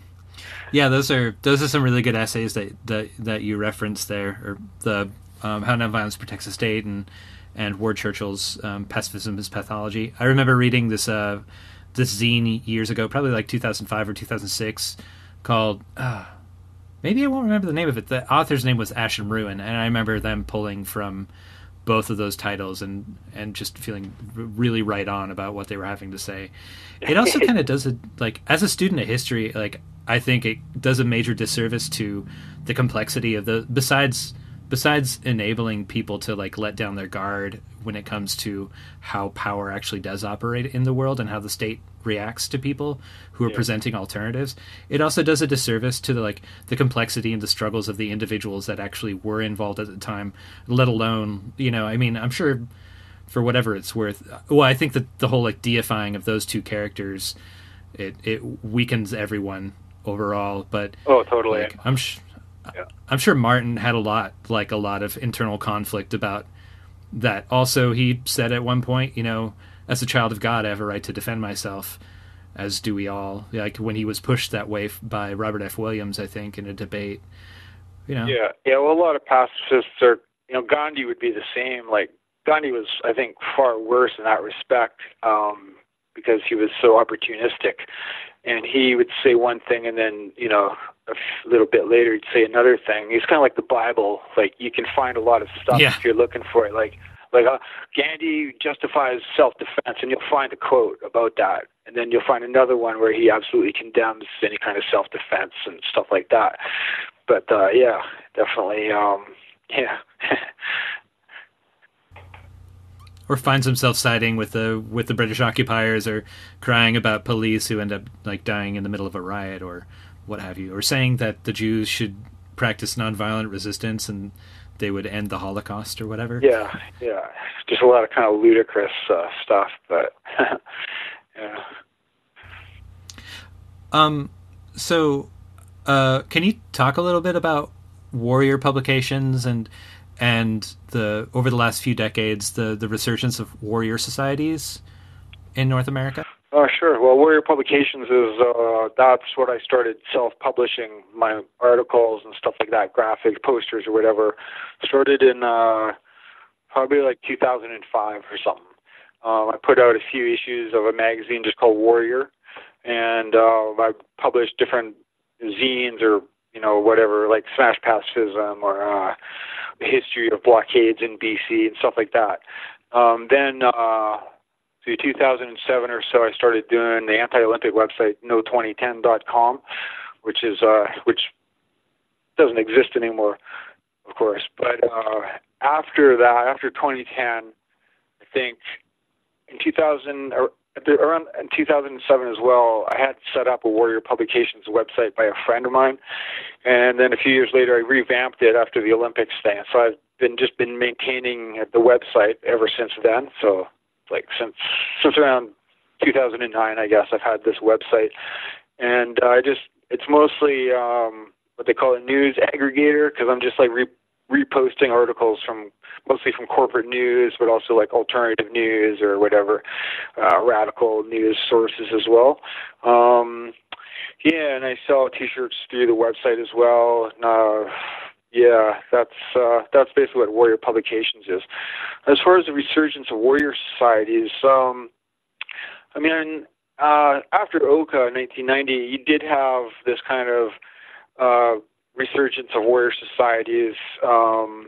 Speaker 1: Yeah, those are those are some really good essays that that, that you referenced there, or the um, How Nonviolence Protects the State and and Ward Churchill's um, Pacifism is Pathology. I remember reading this uh, this zine years ago, probably like two thousand five or two thousand six, called uh, maybe I won't remember the name of it. The author's name was Ash and Ruin, and I remember them pulling from both of those titles and and just feeling r- really right on about what they were having to say. It also kind of does it, like, as a student of history, like, I think it does a major disservice to the complexity of the, besides besides enabling people to, like, let down their guard when it comes to how power actually does operate in the world and how the state reacts to people who are yeah. presenting alternatives. It also does a disservice to the, like, the complexity and the struggles of the individuals that actually were involved at the time, let alone, you know, I mean, I'm sure for whatever it's worth, well, I think that the whole, like, deifying of those two characters, it, it weakens everyone overall. But
Speaker 5: oh, totally.
Speaker 1: Like, I'm sh-
Speaker 5: yeah.
Speaker 1: I'm sure Martin had a lot, like a lot of internal conflict about that. Also, he said at one point, you know, as a child of God, I have a right to defend myself, as do we all. Like when he was pushed that way by Robert F. Williams, I think, in a debate. You know.
Speaker 5: Yeah, yeah. Well, a lot of pacifists are, you know, Gandhi would be the same. Like Gandhi was, I think, far worse in that respect um, because he was so opportunistic. And he would say one thing, and then, you know, a f- little bit later, he'd say another thing. He's kind of like the Bible. Like, you can find a lot of stuff
Speaker 1: yeah.
Speaker 5: if you're looking for it. Like, like uh, Gandhi justifies self-defense, and you'll find a quote about that. And then you'll find another one where he absolutely condemns any kind of self-defense and stuff like that. But, uh, yeah, definitely, um, yeah.
Speaker 1: Or finds himself siding with the with the British occupiers, or crying about police who end up, like, dying in the middle of a riot, or what have you, or saying that the Jews should practice nonviolent resistance and they would end the Holocaust or whatever.
Speaker 5: Yeah, yeah, just a lot of kind of ludicrous uh, stuff, but yeah.
Speaker 1: Um. So, uh, can you talk a little bit about Warrior publications and? and the over the last few decades, the, the resurgence of warrior societies in North America?
Speaker 5: Oh, sure. Well, Warrior Publications is, uh, that's what I started self-publishing my articles and stuff like that, graphic posters or whatever. Started in uh, probably like two thousand five or something. Um, I put out a few issues of a magazine just called Warrior, and uh, I published different zines or, you know, whatever, like Smash Pacifism or uh, the history of blockades in B C and stuff like that. Um, then, uh, through two thousand seven or so, I started doing the anti-Olympic website no twenty ten dot com, which is uh, which doesn't exist anymore, of course. But uh, after that, after twenty ten, I think in two thousand or around in two thousand seven as well, I had set up a Warrior Publications website by a friend of mine, and then a few years later, I revamped it after the Olympics thing. So I've been just been maintaining the website ever since then. So like since since around two thousand nine, I guess I've had this website, and uh, I just it's mostly um, what they call a news aggregator, because I'm just like re- reposting articles from mostly from corporate news, but also like alternative news or whatever, uh, radical news sources as well. Um, yeah, and I sell T-shirts through the website as well. Uh, yeah, that's uh, that's basically what Warrior Publications is. As far as the resurgence of warrior societies, um, I mean, uh, after Oka in nineteen ninety, you did have this kind of uh, resurgence of warrior societies, um,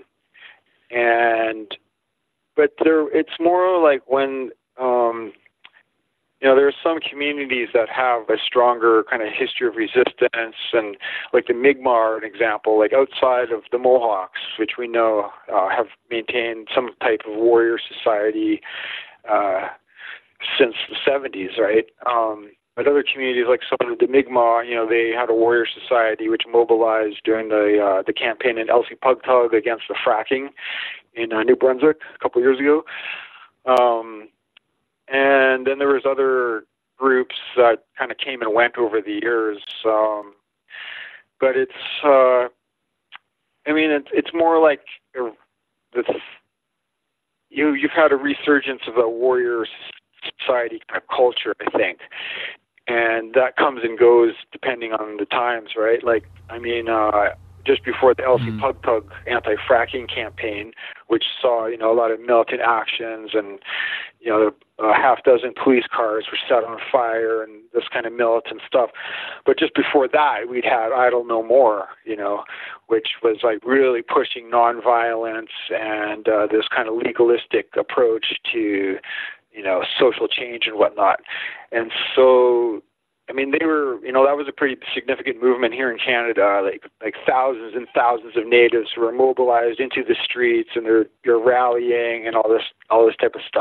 Speaker 5: and but there, it's more like when um, you know, there are some communities that have a stronger kind of history of resistance, and like the Mi'kmaq are an example, like outside of the Mohawks, which we know uh, have maintained some type of warrior society uh, since the seventies, right? Um, but other communities, like some of the Mi'kmaq, you know, they had a warrior society which mobilized during the uh, the campaign in Elsipogtog against the fracking in uh, New Brunswick a couple of years ago. Um, and then there was other groups that kind of came and went over the years. Um, but it's, uh, I mean, it's, it's more like a, this, you, you've had a resurgence of a warrior society kind of culture, I think. And that comes and goes depending on the times, right? Like, I mean, uh, just before the Elsipogtog anti-fracking campaign, which saw, you know, a lot of militant actions, and, you know, a half dozen police cars were set on fire and this kind of militant stuff. But just before that, we'd had Idle No More, you know, which was like really pushing nonviolence and uh, this kind of legalistic approach to, you know, social change and whatnot. And so, I mean, they were, you know, that was a pretty significant movement here in Canada. Like, like thousands and thousands of natives who were mobilized into the streets, and they're, they're rallying and all this, all this type of stuff.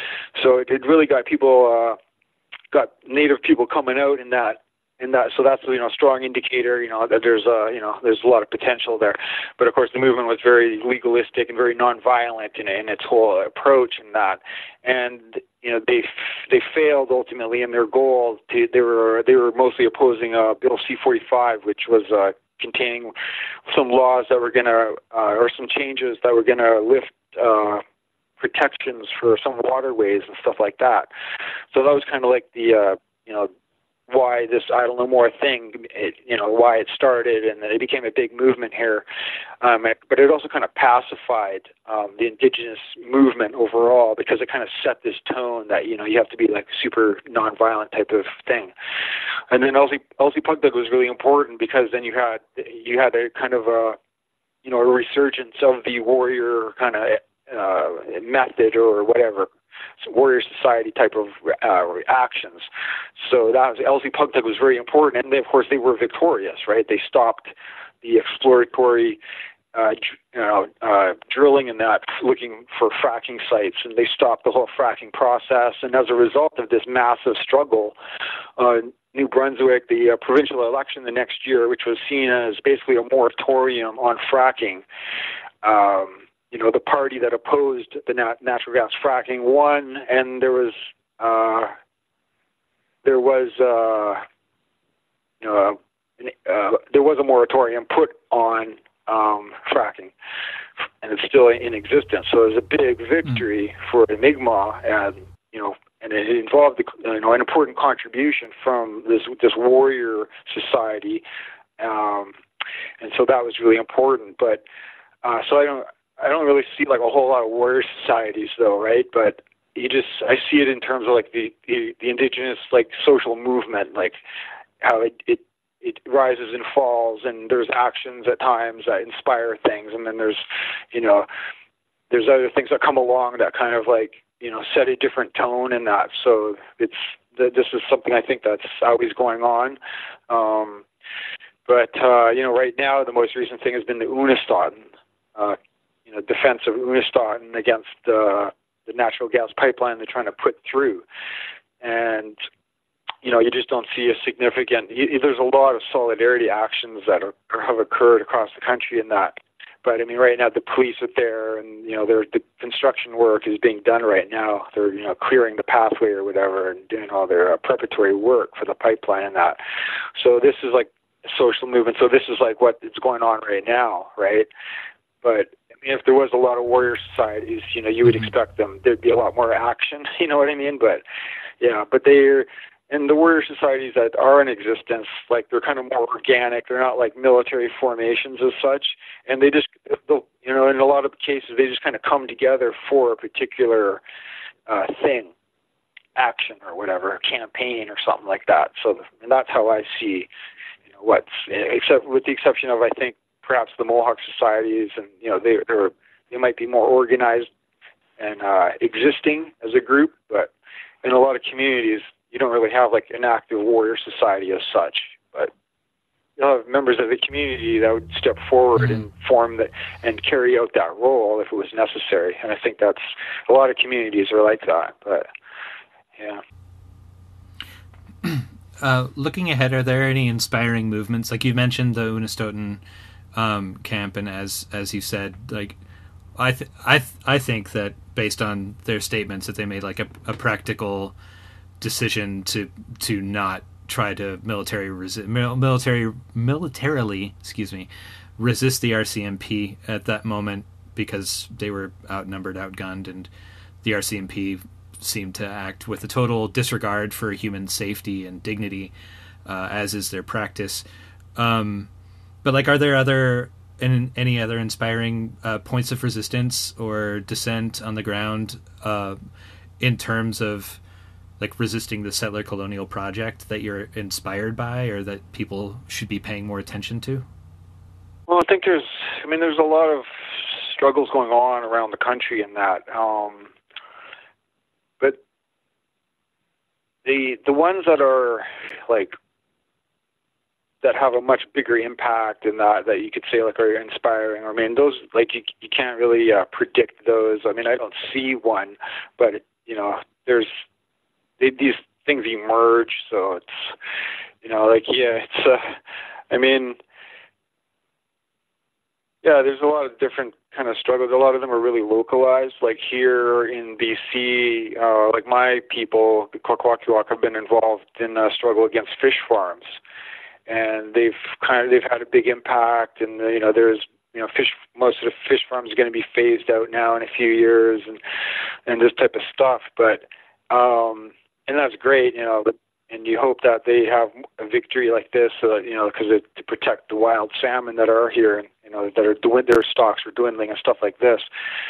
Speaker 5: So it, it really got people, uh, got native people coming out in that, in that. So that's, you know, a strong indicator, you know, that there's, uh, you know, there's a lot of potential there. But of course, the movement was very legalistic and very nonviolent in, in its whole approach and that. And, you know, they they failed ultimately in their goal. To, they were they were mostly opposing uh, Bill C forty-five, which was uh, containing some laws that were going to, uh, or some changes that were going to lift uh, protections for some waterways and stuff like that. So that was kind of like the, uh, you know, why this Idle No More thing, it, you know, why it started, and it became a big movement here. Um, it, but it also kind of pacified um, the indigenous movement overall, because it kind of set this tone that, you know, you have to be like super nonviolent type of thing. And then Elsipogtog was really important, because then you had you had a kind of a, you know, a resurgence of the warrior kind of uh, method or whatever. Warrior society type of uh, actions. So that was, Elsipogtog was very important, and they, of course they were victorious, right? They stopped the exploratory uh, you know, uh, drilling and that, looking for fracking sites, and they stopped the whole fracking process. And as a result of this massive struggle, uh, New Brunswick, the uh, provincial election the next year, which was seen as basically a moratorium on fracking, um, you know, the party that opposed the nat- natural gas fracking won, and there was uh, there was uh, you know uh, there was a moratorium put on um, fracking, and it's still in existence. So it was a big victory mm. for the Mi'kmaq, and you know, and it involved you know an important contribution from this this warrior society, um, and so that was really important. But uh, so I don't. I don't really see like a whole lot of warrior societies though, right? But you just, I see it in terms of like the, the, the indigenous like social movement, like how it, it, it rises and falls, and there's actions at times that inspire things. And then there's, you know, there's other things that come along that kind of like, you know, set a different tone in that. So it's, this is something I think that's always going on. Um, but, uh, you know, right now, the most recent thing has been the Unist'ot'en, uh, you know, defense of Unist'ot'en against uh, the natural gas pipeline they're trying to put through. And, you know, you just don't see a significant, you, there's a lot of solidarity actions that are, have occurred across the country in that. But, I mean, right now the police are there, and, you know, the construction work is being done right now. They're, you know, clearing the pathway or whatever and doing all their uh, preparatory work for the pipeline and that. So this is like a social movement. So this is like what is going on right now, right? But, I mean, if there was a lot of warrior societies, you know, you would expect them, there'd be a lot more action, you know what I mean? But, yeah, but they're, and the warrior societies that are in existence, like, they're kind of more organic. They're not like military formations as such. And they just, you know, in a lot of cases, they just kind of come together for a particular uh, thing, action or whatever, campaign or something like that. So, and that's how I see, you know, what's, except with the exception of, I think, perhaps the Mohawk societies, and you know they they're, they might be more organized and uh, existing as a group, but in a lot of communities you don't really have like an active warrior society as such, but you'll have members of the community that would step forward and form that and carry out that role if it was necessary. And I think that's a lot of communities are like that. But yeah.
Speaker 1: Uh, looking ahead, are there any inspiring movements? Like you mentioned the Unist'ot'en um, Camp, and as as you said, like I th- I th- I think that based on their statements that they made like a, a practical decision to to not try to military resi- military militarily excuse me resist the R C M P at that moment because they were outnumbered, outgunned, and the R C M P seem to act with a total disregard for human safety and dignity, uh, as is their practice. Um, but like, are there other in, any other inspiring uh, points of resistance or dissent on the ground uh, in terms of like resisting the settler colonial project that you're inspired by, or that people should be paying more attention to?
Speaker 5: Well, I think there's, I mean, there's a lot of struggles going on around the country in that. Um, But the the ones that are like that have a much bigger impact and that that you could say like are inspiring. I mean, those like you you can't really uh, predict those. I mean, I don't see one, but you know, there's they, these things emerge. So it's you know like yeah, it's uh, I mean. Yeah, there's a lot of different kind of struggles. A lot of them are really localized. Like here in B C, uh, like my people, the Kwakwaka'wakw, have been involved in a struggle against fish farms, and they've kind of they've had a big impact. And you know, there's you know, fish. Most of the fish farms are going to be phased out now in a few years, and and this type of stuff. But um, and that's great, you know. But and you hope that they have a victory like this, so that, you know, because to protect the wild salmon that are here, and you know that are their stocks are dwindling and stuff like this.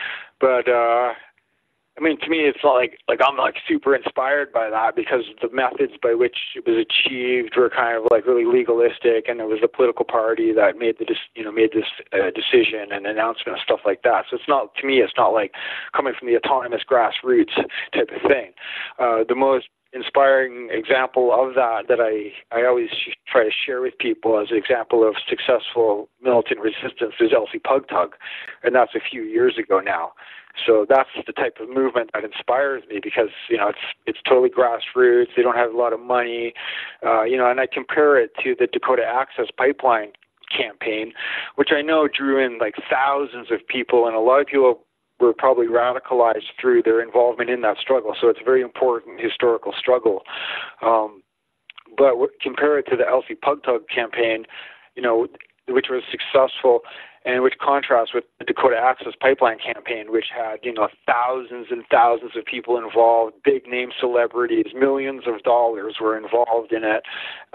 Speaker 5: But uh, I mean, to me, it's not like like I'm like super inspired by that, because the methods by which it was achieved were kind of like really legalistic, and it was the political party that made the you know made this uh, decision and announcement and stuff like that. So it's not, to me, it's not like coming from the autonomous grassroots type of thing. Uh, the most inspiring example of that that I, I always sh- try to share with people as an example of successful militant resistance is Elsipogtog, and that's a few years ago now. So that's the type of movement that inspires me, because you know it's it's totally grassroots. They don't have a lot of money, uh, you know, and I compare it to the Dakota Access Pipeline campaign, which I know drew in like thousands of people, and a lot of people were probably radicalized through their involvement in that struggle. So it's a very important historical struggle. Um, but w- compare it to the Elsipogtog campaign, you know, which was successful, and which contrasts with the Dakota Access Pipeline campaign, which had, you know, thousands and thousands of people involved, big name celebrities, millions of dollars were involved in it.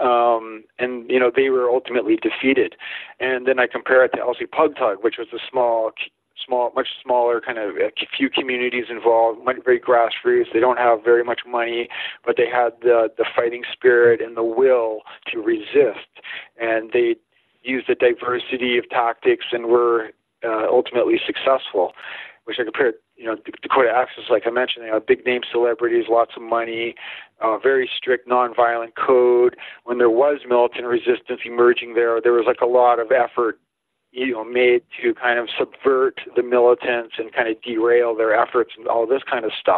Speaker 5: Um, and, you know, they were ultimately defeated. And then I compare it to Elsipogtog, which was a small small, much smaller, kind of a few communities involved, very grassroots. They don't have very much money, but they had the the fighting spirit and the will to resist, and they used a diversity of tactics and were uh, ultimately successful. Which I compared, you know, Dakota Access, like I mentioned, they have big name celebrities, lots of money, uh, very strict nonviolent code. When there was militant resistance emerging there, there was like a lot of effort, you know, made to kind of subvert the militants and kind of derail their efforts and all this kind of stuff.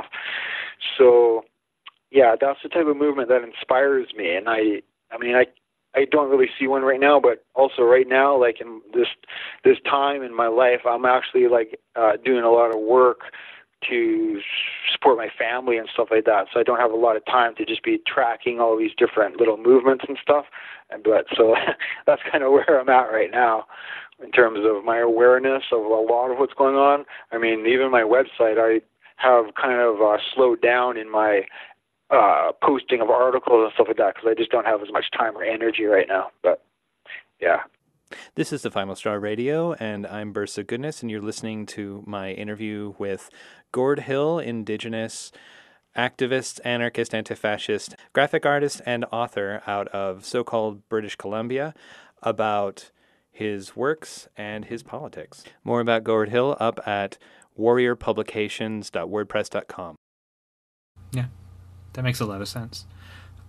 Speaker 5: So, yeah, that's the type of movement that inspires me. And I, I mean, I, I don't really see one right now, but also right now, like in this, this time in my life, I'm actually like uh, doing a lot of work to support my family and stuff like that. So I don't have a lot of time to just be tracking all these different little movements and stuff. But so that's kind of where I'm at right now in terms of my awareness of a lot of what's going on. I mean, even my website, I have kind of uh, slowed down in my uh, posting of articles and stuff like that, because I just don't have as much time or energy right now. But yeah.
Speaker 6: This is the Final Straw Radio, and I'm Bursa Goodness, and you're listening to my interview with Gord Hill, indigenous activist, anarchist, anti-fascist, graphic artist, and author out of so-called British Columbia, about his works and his politics. More about Gord Hill up at warrior publications dot wordpress dot com.
Speaker 1: Yeah, that makes a lot of sense.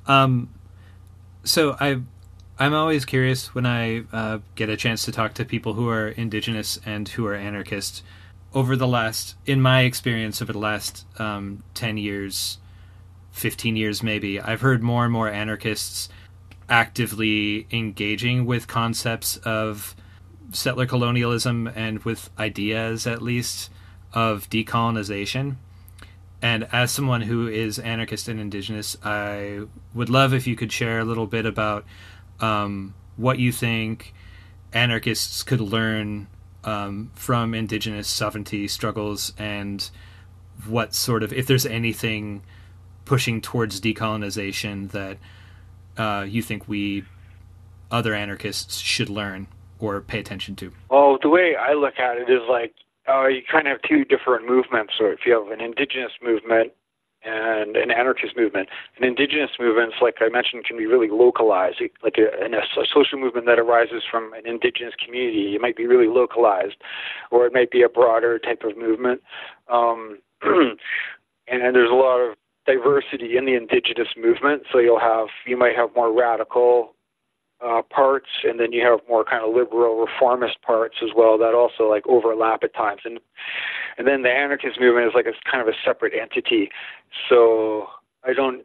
Speaker 1: Um, so I, I'm always curious when I uh, get a chance to talk to people who are indigenous and who are anarchist. Over the last, in my experience, over the last um, ten years, fifteen years maybe, I've heard more and more anarchists actively engaging with concepts of settler colonialism and with ideas, at least, of decolonization. And as someone who is anarchist and indigenous, I would love if you could share a little bit about um, what you think anarchists could learn um, from indigenous sovereignty struggles, and what sort of, if there's anything pushing towards decolonization that uh, you think we other anarchists should learn or pay attention to.
Speaker 5: Well, the way I look at it is like, uh, you kind of have two different movements. So if you have an indigenous movement and an anarchist movement, an indigenous movement, like I mentioned, can be really localized. Like a, a, a social movement that arises from an indigenous community, it might be really localized, or it might be a broader type of movement. Um, and there's a lot of diversity in the indigenous movement. So you'll have, you might have more radical Uh, parts, and then you have more kind of liberal reformist parts as well that also like overlap at times, and and then the anarchist movement is like a kind of a separate entity. So I don't,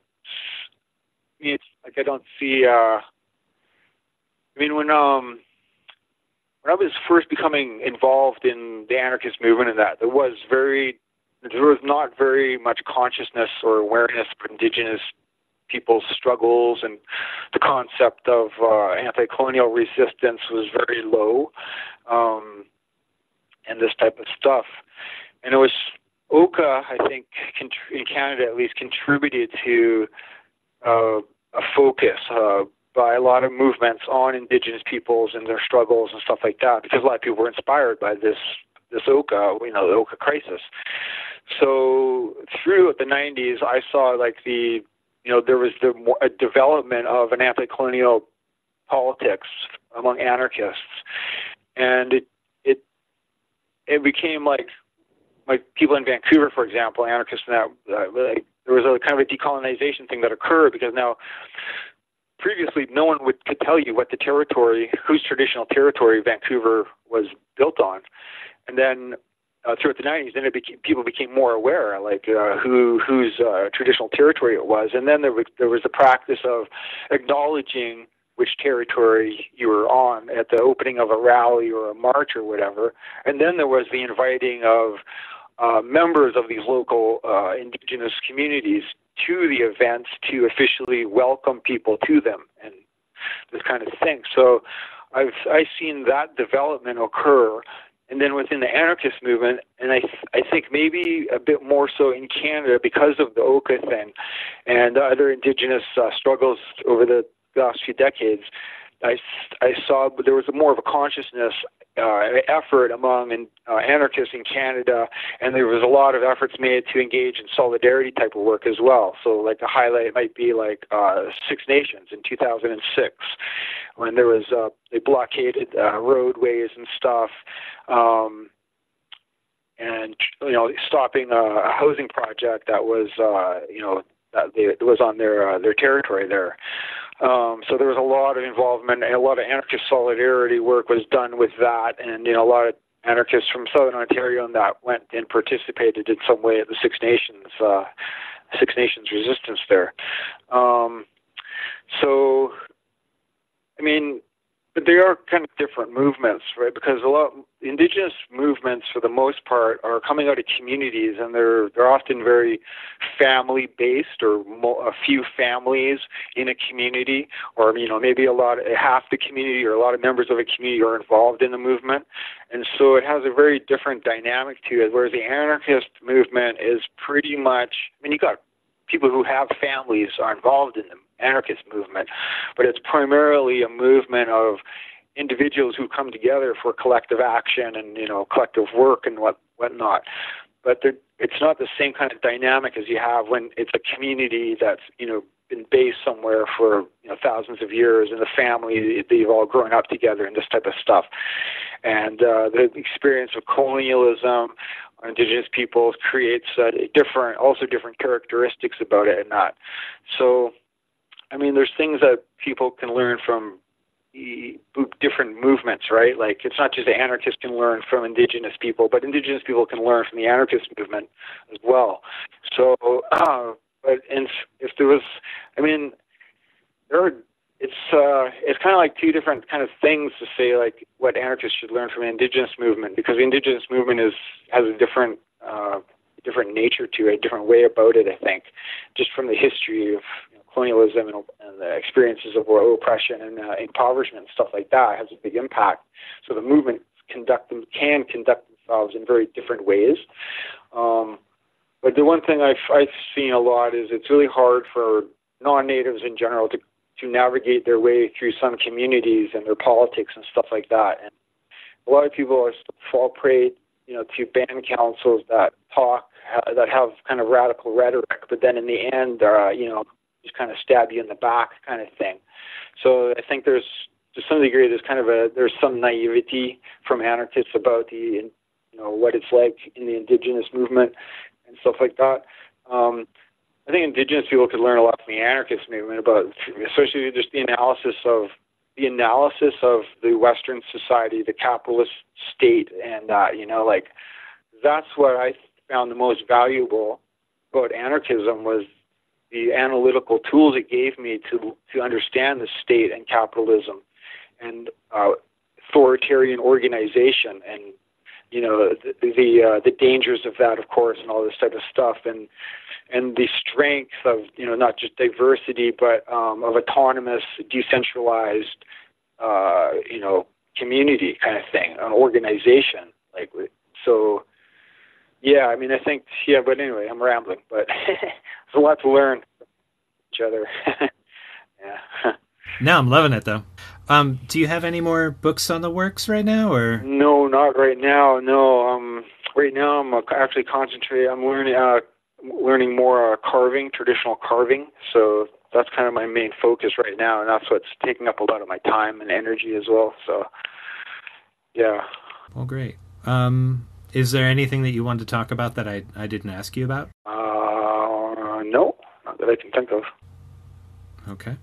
Speaker 5: I mean, it's like I don't see. Uh, I mean, when um when I was first becoming involved in the anarchist movement, and that there was very there was not very much consciousness or awareness for indigenous people's struggles, and the concept of uh, anti-colonial resistance was very low, um, and this type of stuff. And it was Oka, I think, contr- in Canada at least, contributed to uh, a focus uh, by a lot of movements on indigenous peoples and their struggles and stuff like that, because a lot of people were inspired by this this Oka, you know, the Oka Crisis. So through the nineties, I saw like the You know, there was the, a development of an anti-colonial politics among anarchists, and it it it became like like people in Vancouver, for example, anarchists. And that uh, like, there was a kind of a decolonization thing that occurred, because now previously no one would could tell you what the territory, whose traditional territory Vancouver was built on, and then. Uh, throughout the nineties, then it became, people became more aware, like uh, who whose uh, traditional territory it was, and then there was there was the practice of acknowledging which territory you were on at the opening of a rally or a march or whatever, and then there was the inviting of uh, members of these local uh, indigenous communities to the events to officially welcome people to them, and this kind of thing. So I've I've seen that development occur. And then within the anarchist movement, and I th- I think maybe a bit more so in Canada because of the Oka thing and other indigenous uh, struggles over the last few decades, I, I saw there was a more of a consciousness uh, effort among uh, anarchists in Canada, and there was a lot of efforts made to engage in solidarity type of work as well. So like a highlight might be like uh, Six Nations in two thousand six, when there was uh, they blockaded uh, roadways and stuff, um, and you know stopping a, a housing project that was uh, you know that they, it was on their uh, their territory there. Um, so there was a lot of involvement, and a lot of anarchist solidarity work was done with that, and you know a lot of anarchists from Southern Ontario and that went and participated in some way at the Six Nations uh, Six Nations resistance there. Um, so, I mean, but they are kind of different movements, right? Because a lot indigenous movements, for the most part, are coming out of communities, and they're they're often very family-based, or mo- a few families in a community, or you know maybe a lot, half the community or a lot of members of a community are involved in the movement, and so it has a very different dynamic to it. Whereas the anarchist movement is pretty much, I mean, you got people who have families are involved in the anarchist movement, but it's primarily a movement of individuals who come together for collective action and you know collective work and what whatnot. But it's not the same kind of dynamic as you have when it's a community that's you know been based somewhere for you know thousands of years, and the family they've all grown up together and this type of stuff. And uh, the experience of colonialism, indigenous peoples, creates uh, different, also different characteristics about it and that. So I mean, there's things that people can learn from different movements, right? Like, it's not just the anarchists can learn from indigenous people, but indigenous people can learn from the anarchist movement as well. So, uh, but and if there was, I mean, there are, it's uh, it's kind of like two different kind of things to say, like, what anarchists should learn from the indigenous movement, because the indigenous movement is has a different uh, different nature to it, a different way about it, I think, just from the history of colonialism and, and the experiences of oppression and uh, impoverishment and stuff like that has a big impact. So the movement conduct them, can conduct themselves in very different ways. Um, but the one thing I've, I've seen a lot is it's really hard for non-natives in general to, to navigate their way through some communities and their politics and stuff like that. And a lot of people are fall prey, you know, to band councils that talk, uh, that have kind of radical rhetoric, but then in the end, uh, you know, just kind of stab you in the back kind of thing. So I think there's, to some degree, there's kind of a, there's some naivety from anarchists about the, you know, what it's like in the indigenous movement and stuff like that. Um, I think indigenous people could learn a lot from the anarchist movement about, especially just the analysis of, the analysis of the Western society, the capitalist state, and, uh, you know, like, that's what I found the most valuable about anarchism was the analytical tools it gave me to to understand the state and capitalism and uh, authoritarian organization, and you know the the, uh, the dangers of that, of course, and all this type of stuff, and and the strength of you know not just diversity but um, of autonomous, decentralized, uh, you know community kind of thing, an organization like so. Yeah, I mean, I think, yeah, but anyway, I'm rambling, but there's a lot to learn from each other. Yeah.
Speaker 1: No, I'm loving it, though. Um, do you have any more books on the works right now, or?
Speaker 5: No, not right now, no. Um, right now, I'm actually concentrating, I'm learning, uh, learning more uh, carving, traditional carving, so that's kind of my main focus right now, and that's what's taking up a lot of my time and energy as well, so, yeah.
Speaker 1: Well, great. Um... Is there anything that you wanted to talk about that I, I didn't ask you about?
Speaker 5: Uh, no, not that I can think of.
Speaker 1: Okay.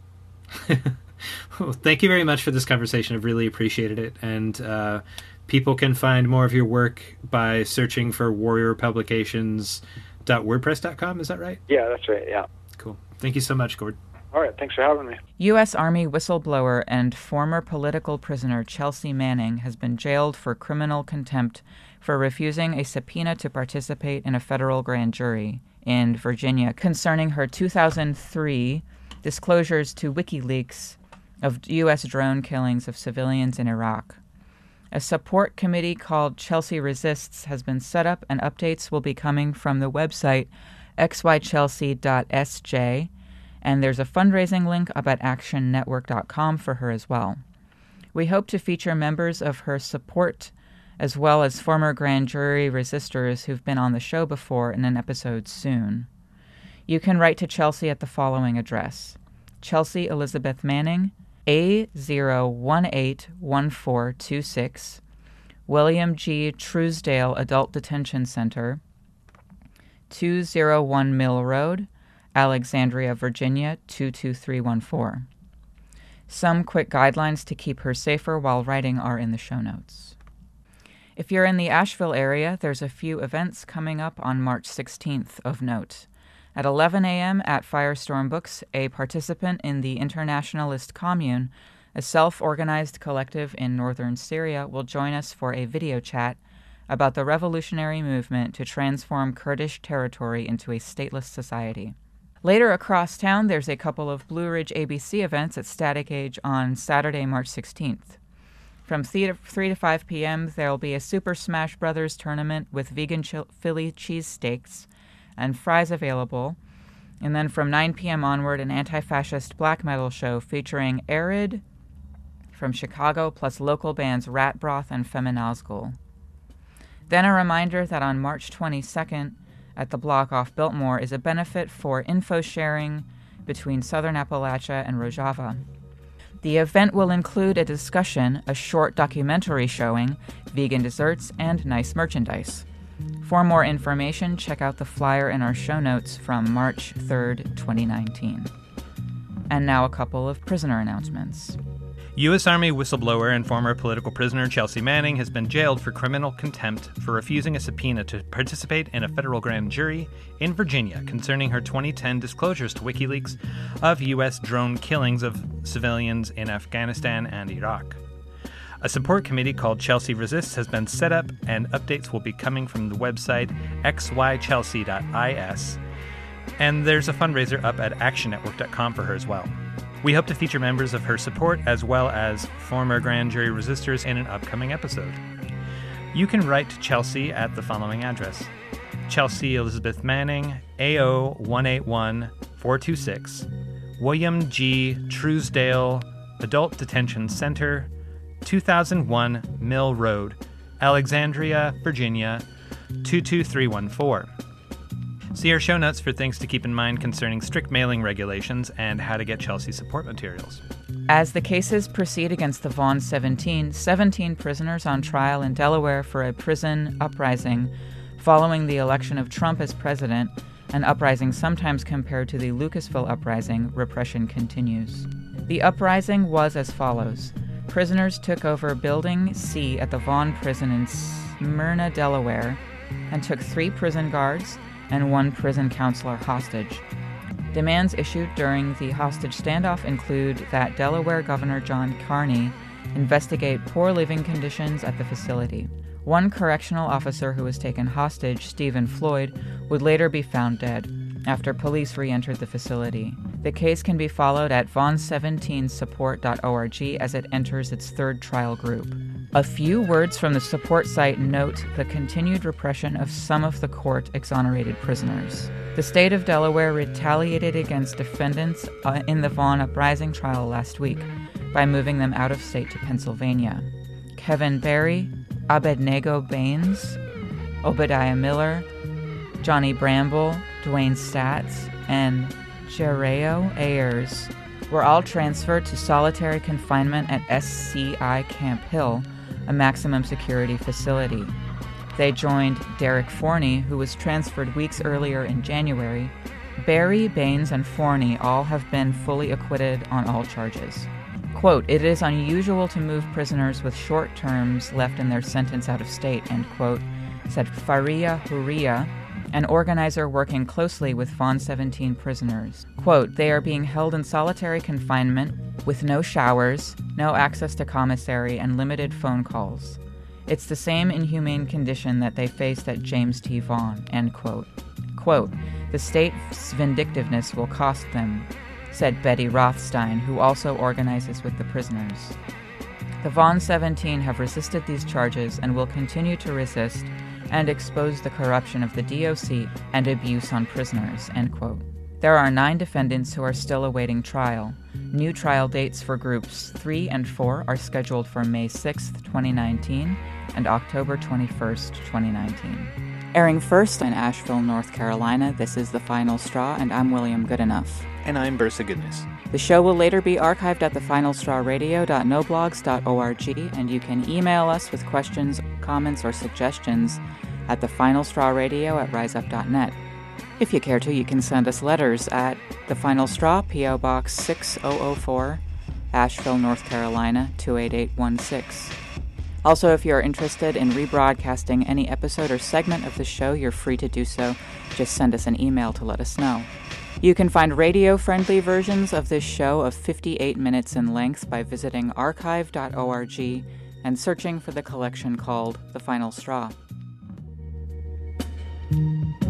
Speaker 1: Well, thank you very much for this conversation. I've really appreciated it. And uh, people can find more of your work by searching for warrior publications dot wordpress dot com. Is that right?
Speaker 5: Yeah, that's right, yeah.
Speaker 1: Cool. Thank you so much, Gord.
Speaker 5: All right, thanks for having me.
Speaker 2: U S Army whistleblower and former political prisoner Chelsea Manning has been jailed for criminal contempt for refusing a subpoena to participate in a federal grand jury in Virginia concerning her two thousand three disclosures to WikiLeaks of U S drone killings of civilians in Iraq. A support committee called Chelsea Resists has been set up, and updates will be coming from the website x y chelsea dot s j, and there's a fundraising link up at action network dot com for her as well. We hope to feature members of her support as well as former grand jury resistors who've been on the show before in an episode soon. You can write to Chelsea at the following address: Chelsea Elizabeth Manning, A zero one eight one four two six, William G. Truesdale Adult Detention Center, two oh one Mill Road, Alexandria, Virginia, two two three one four. Some quick guidelines to keep her safer while writing are in the show notes. If you're in the Asheville area, there's a few events coming up on March sixteenth of note. At eleven a.m. at Firestorm Books, a participant in the Internationalist Commune, a self-organized collective in northern Syria, will join us for a video chat about the revolutionary movement to transform Kurdish territory into a stateless society. Later across town, there's a couple of Blue Ridge A B C events at Static Age on Saturday, March sixteenth. From three to five p.m., there will be a Super Smash Brothers tournament with vegan chil- Philly cheesesteaks and fries available. And then from nine p.m. onward, an anti-fascist black metal show featuring Arid from Chicago, plus local bands Rat Broth and Feminazgul. Then a reminder that on March twenty-second, at the block off Biltmore, is a benefit for info sharing between Southern Appalachia and Rojava. The event will include a discussion, a short documentary showing, vegan desserts, and nice merchandise. For more information, check out the flyer in our show notes from March third, twenty nineteen. And now a couple of prisoner announcements.
Speaker 1: U S Army whistleblower and former political prisoner Chelsea Manning has been jailed for criminal contempt for refusing a subpoena to participate in a federal grand jury in Virginia concerning her twenty ten disclosures to WikiLeaks of U S drone killings of civilians in Afghanistan and Iraq. A support committee called Chelsea Resists has been set up, and updates will be coming from the website x y chelsea dot is, and there's a fundraiser up at action network dot com for her as well. We hope to feature members of her support as well as former grand jury resistors in an upcoming episode. You can write to Chelsea at the following address: Chelsea Elizabeth Manning, A O one eight one four two six, William G. Truesdale, Adult Detention Center, two thousand one Mill Road, Alexandria, Virginia, two two three one four. See our show notes for things to keep in mind concerning strict mailing regulations and how to get Chelsea support materials.
Speaker 2: As the cases proceed against the Vaughn seventeen, seventeen prisoners on trial in Delaware for a prison uprising following the election of Trump as president, an uprising sometimes compared to the Lucasville uprising, repression continues. The uprising was as follows. Prisoners took over Building C at the Vaughn Prison in Smyrna, Delaware, and took three prison guards and one prison counselor hostage. Demands issued during the hostage standoff include that Delaware Governor John Carney investigate poor living conditions at the facility. One correctional officer who was taken hostage, Stephen Floyd, would later be found dead after police re-entered the facility. The case can be followed at vaughn seventeen support dot org as it enters its third trial group. A few words from the support site note the continued repression of some of the court-exonerated prisoners. The state of Delaware retaliated against defendants uh, in the Vaughn Uprising trial last week by moving them out of state to Pennsylvania. Kevin Berry, Abednego Baines, Obadiah Miller, Johnny Bramble, Dwayne Statz, and Jereo Ayers were all transferred to solitary confinement at S C I Camp Hill, a maximum security facility. They joined Derek Forney, who was transferred weeks earlier in January. Berry, Baines, and Forney all have been fully acquitted on all charges. Quote, "It is unusual to move prisoners with short terms left in their sentence out of state," end quote, said Faria Huria, an organizer working closely with Vaughn seventeen prisoners. Quote, "They are being held in solitary confinement with no showers, no access to commissary, and limited phone calls. It's the same inhumane condition that they faced at James T. Vaughn," end quote. Quote, "The state's vindictiveness will cost them," said Betty Rothstein, who also organizes with the prisoners. The Vaughn seventeen have resisted these charges and will continue to resist and expose the corruption of the D O C and abuse on prisoners, end quote. There are nine defendants who are still awaiting trial. New trial dates for groups three and four are scheduled for May sixth, twenty nineteen and October twenty-first, twenty nineteen. Airing first in Asheville, North Carolina, this is The Final Straw, and I'm William Goodenough.
Speaker 6: And I'm Bursa Goodness.
Speaker 2: The show will later be archived at the final straw radio dot no blogs dot org, and you can email us with questions, comments, or suggestions at thefinalstrawradio at riseup dot net. If you care to, you can send us letters at The Final Straw, P O Box six thousand four, Asheville, North Carolina, two eight eight one six. Also, if you're interested in rebroadcasting any episode or segment of the show, you're free to do so. Just send us an email to let us know. You can find radio-friendly versions of this show of fifty-eight minutes in length by visiting archive dot org and searching for the collection called The Final Straw.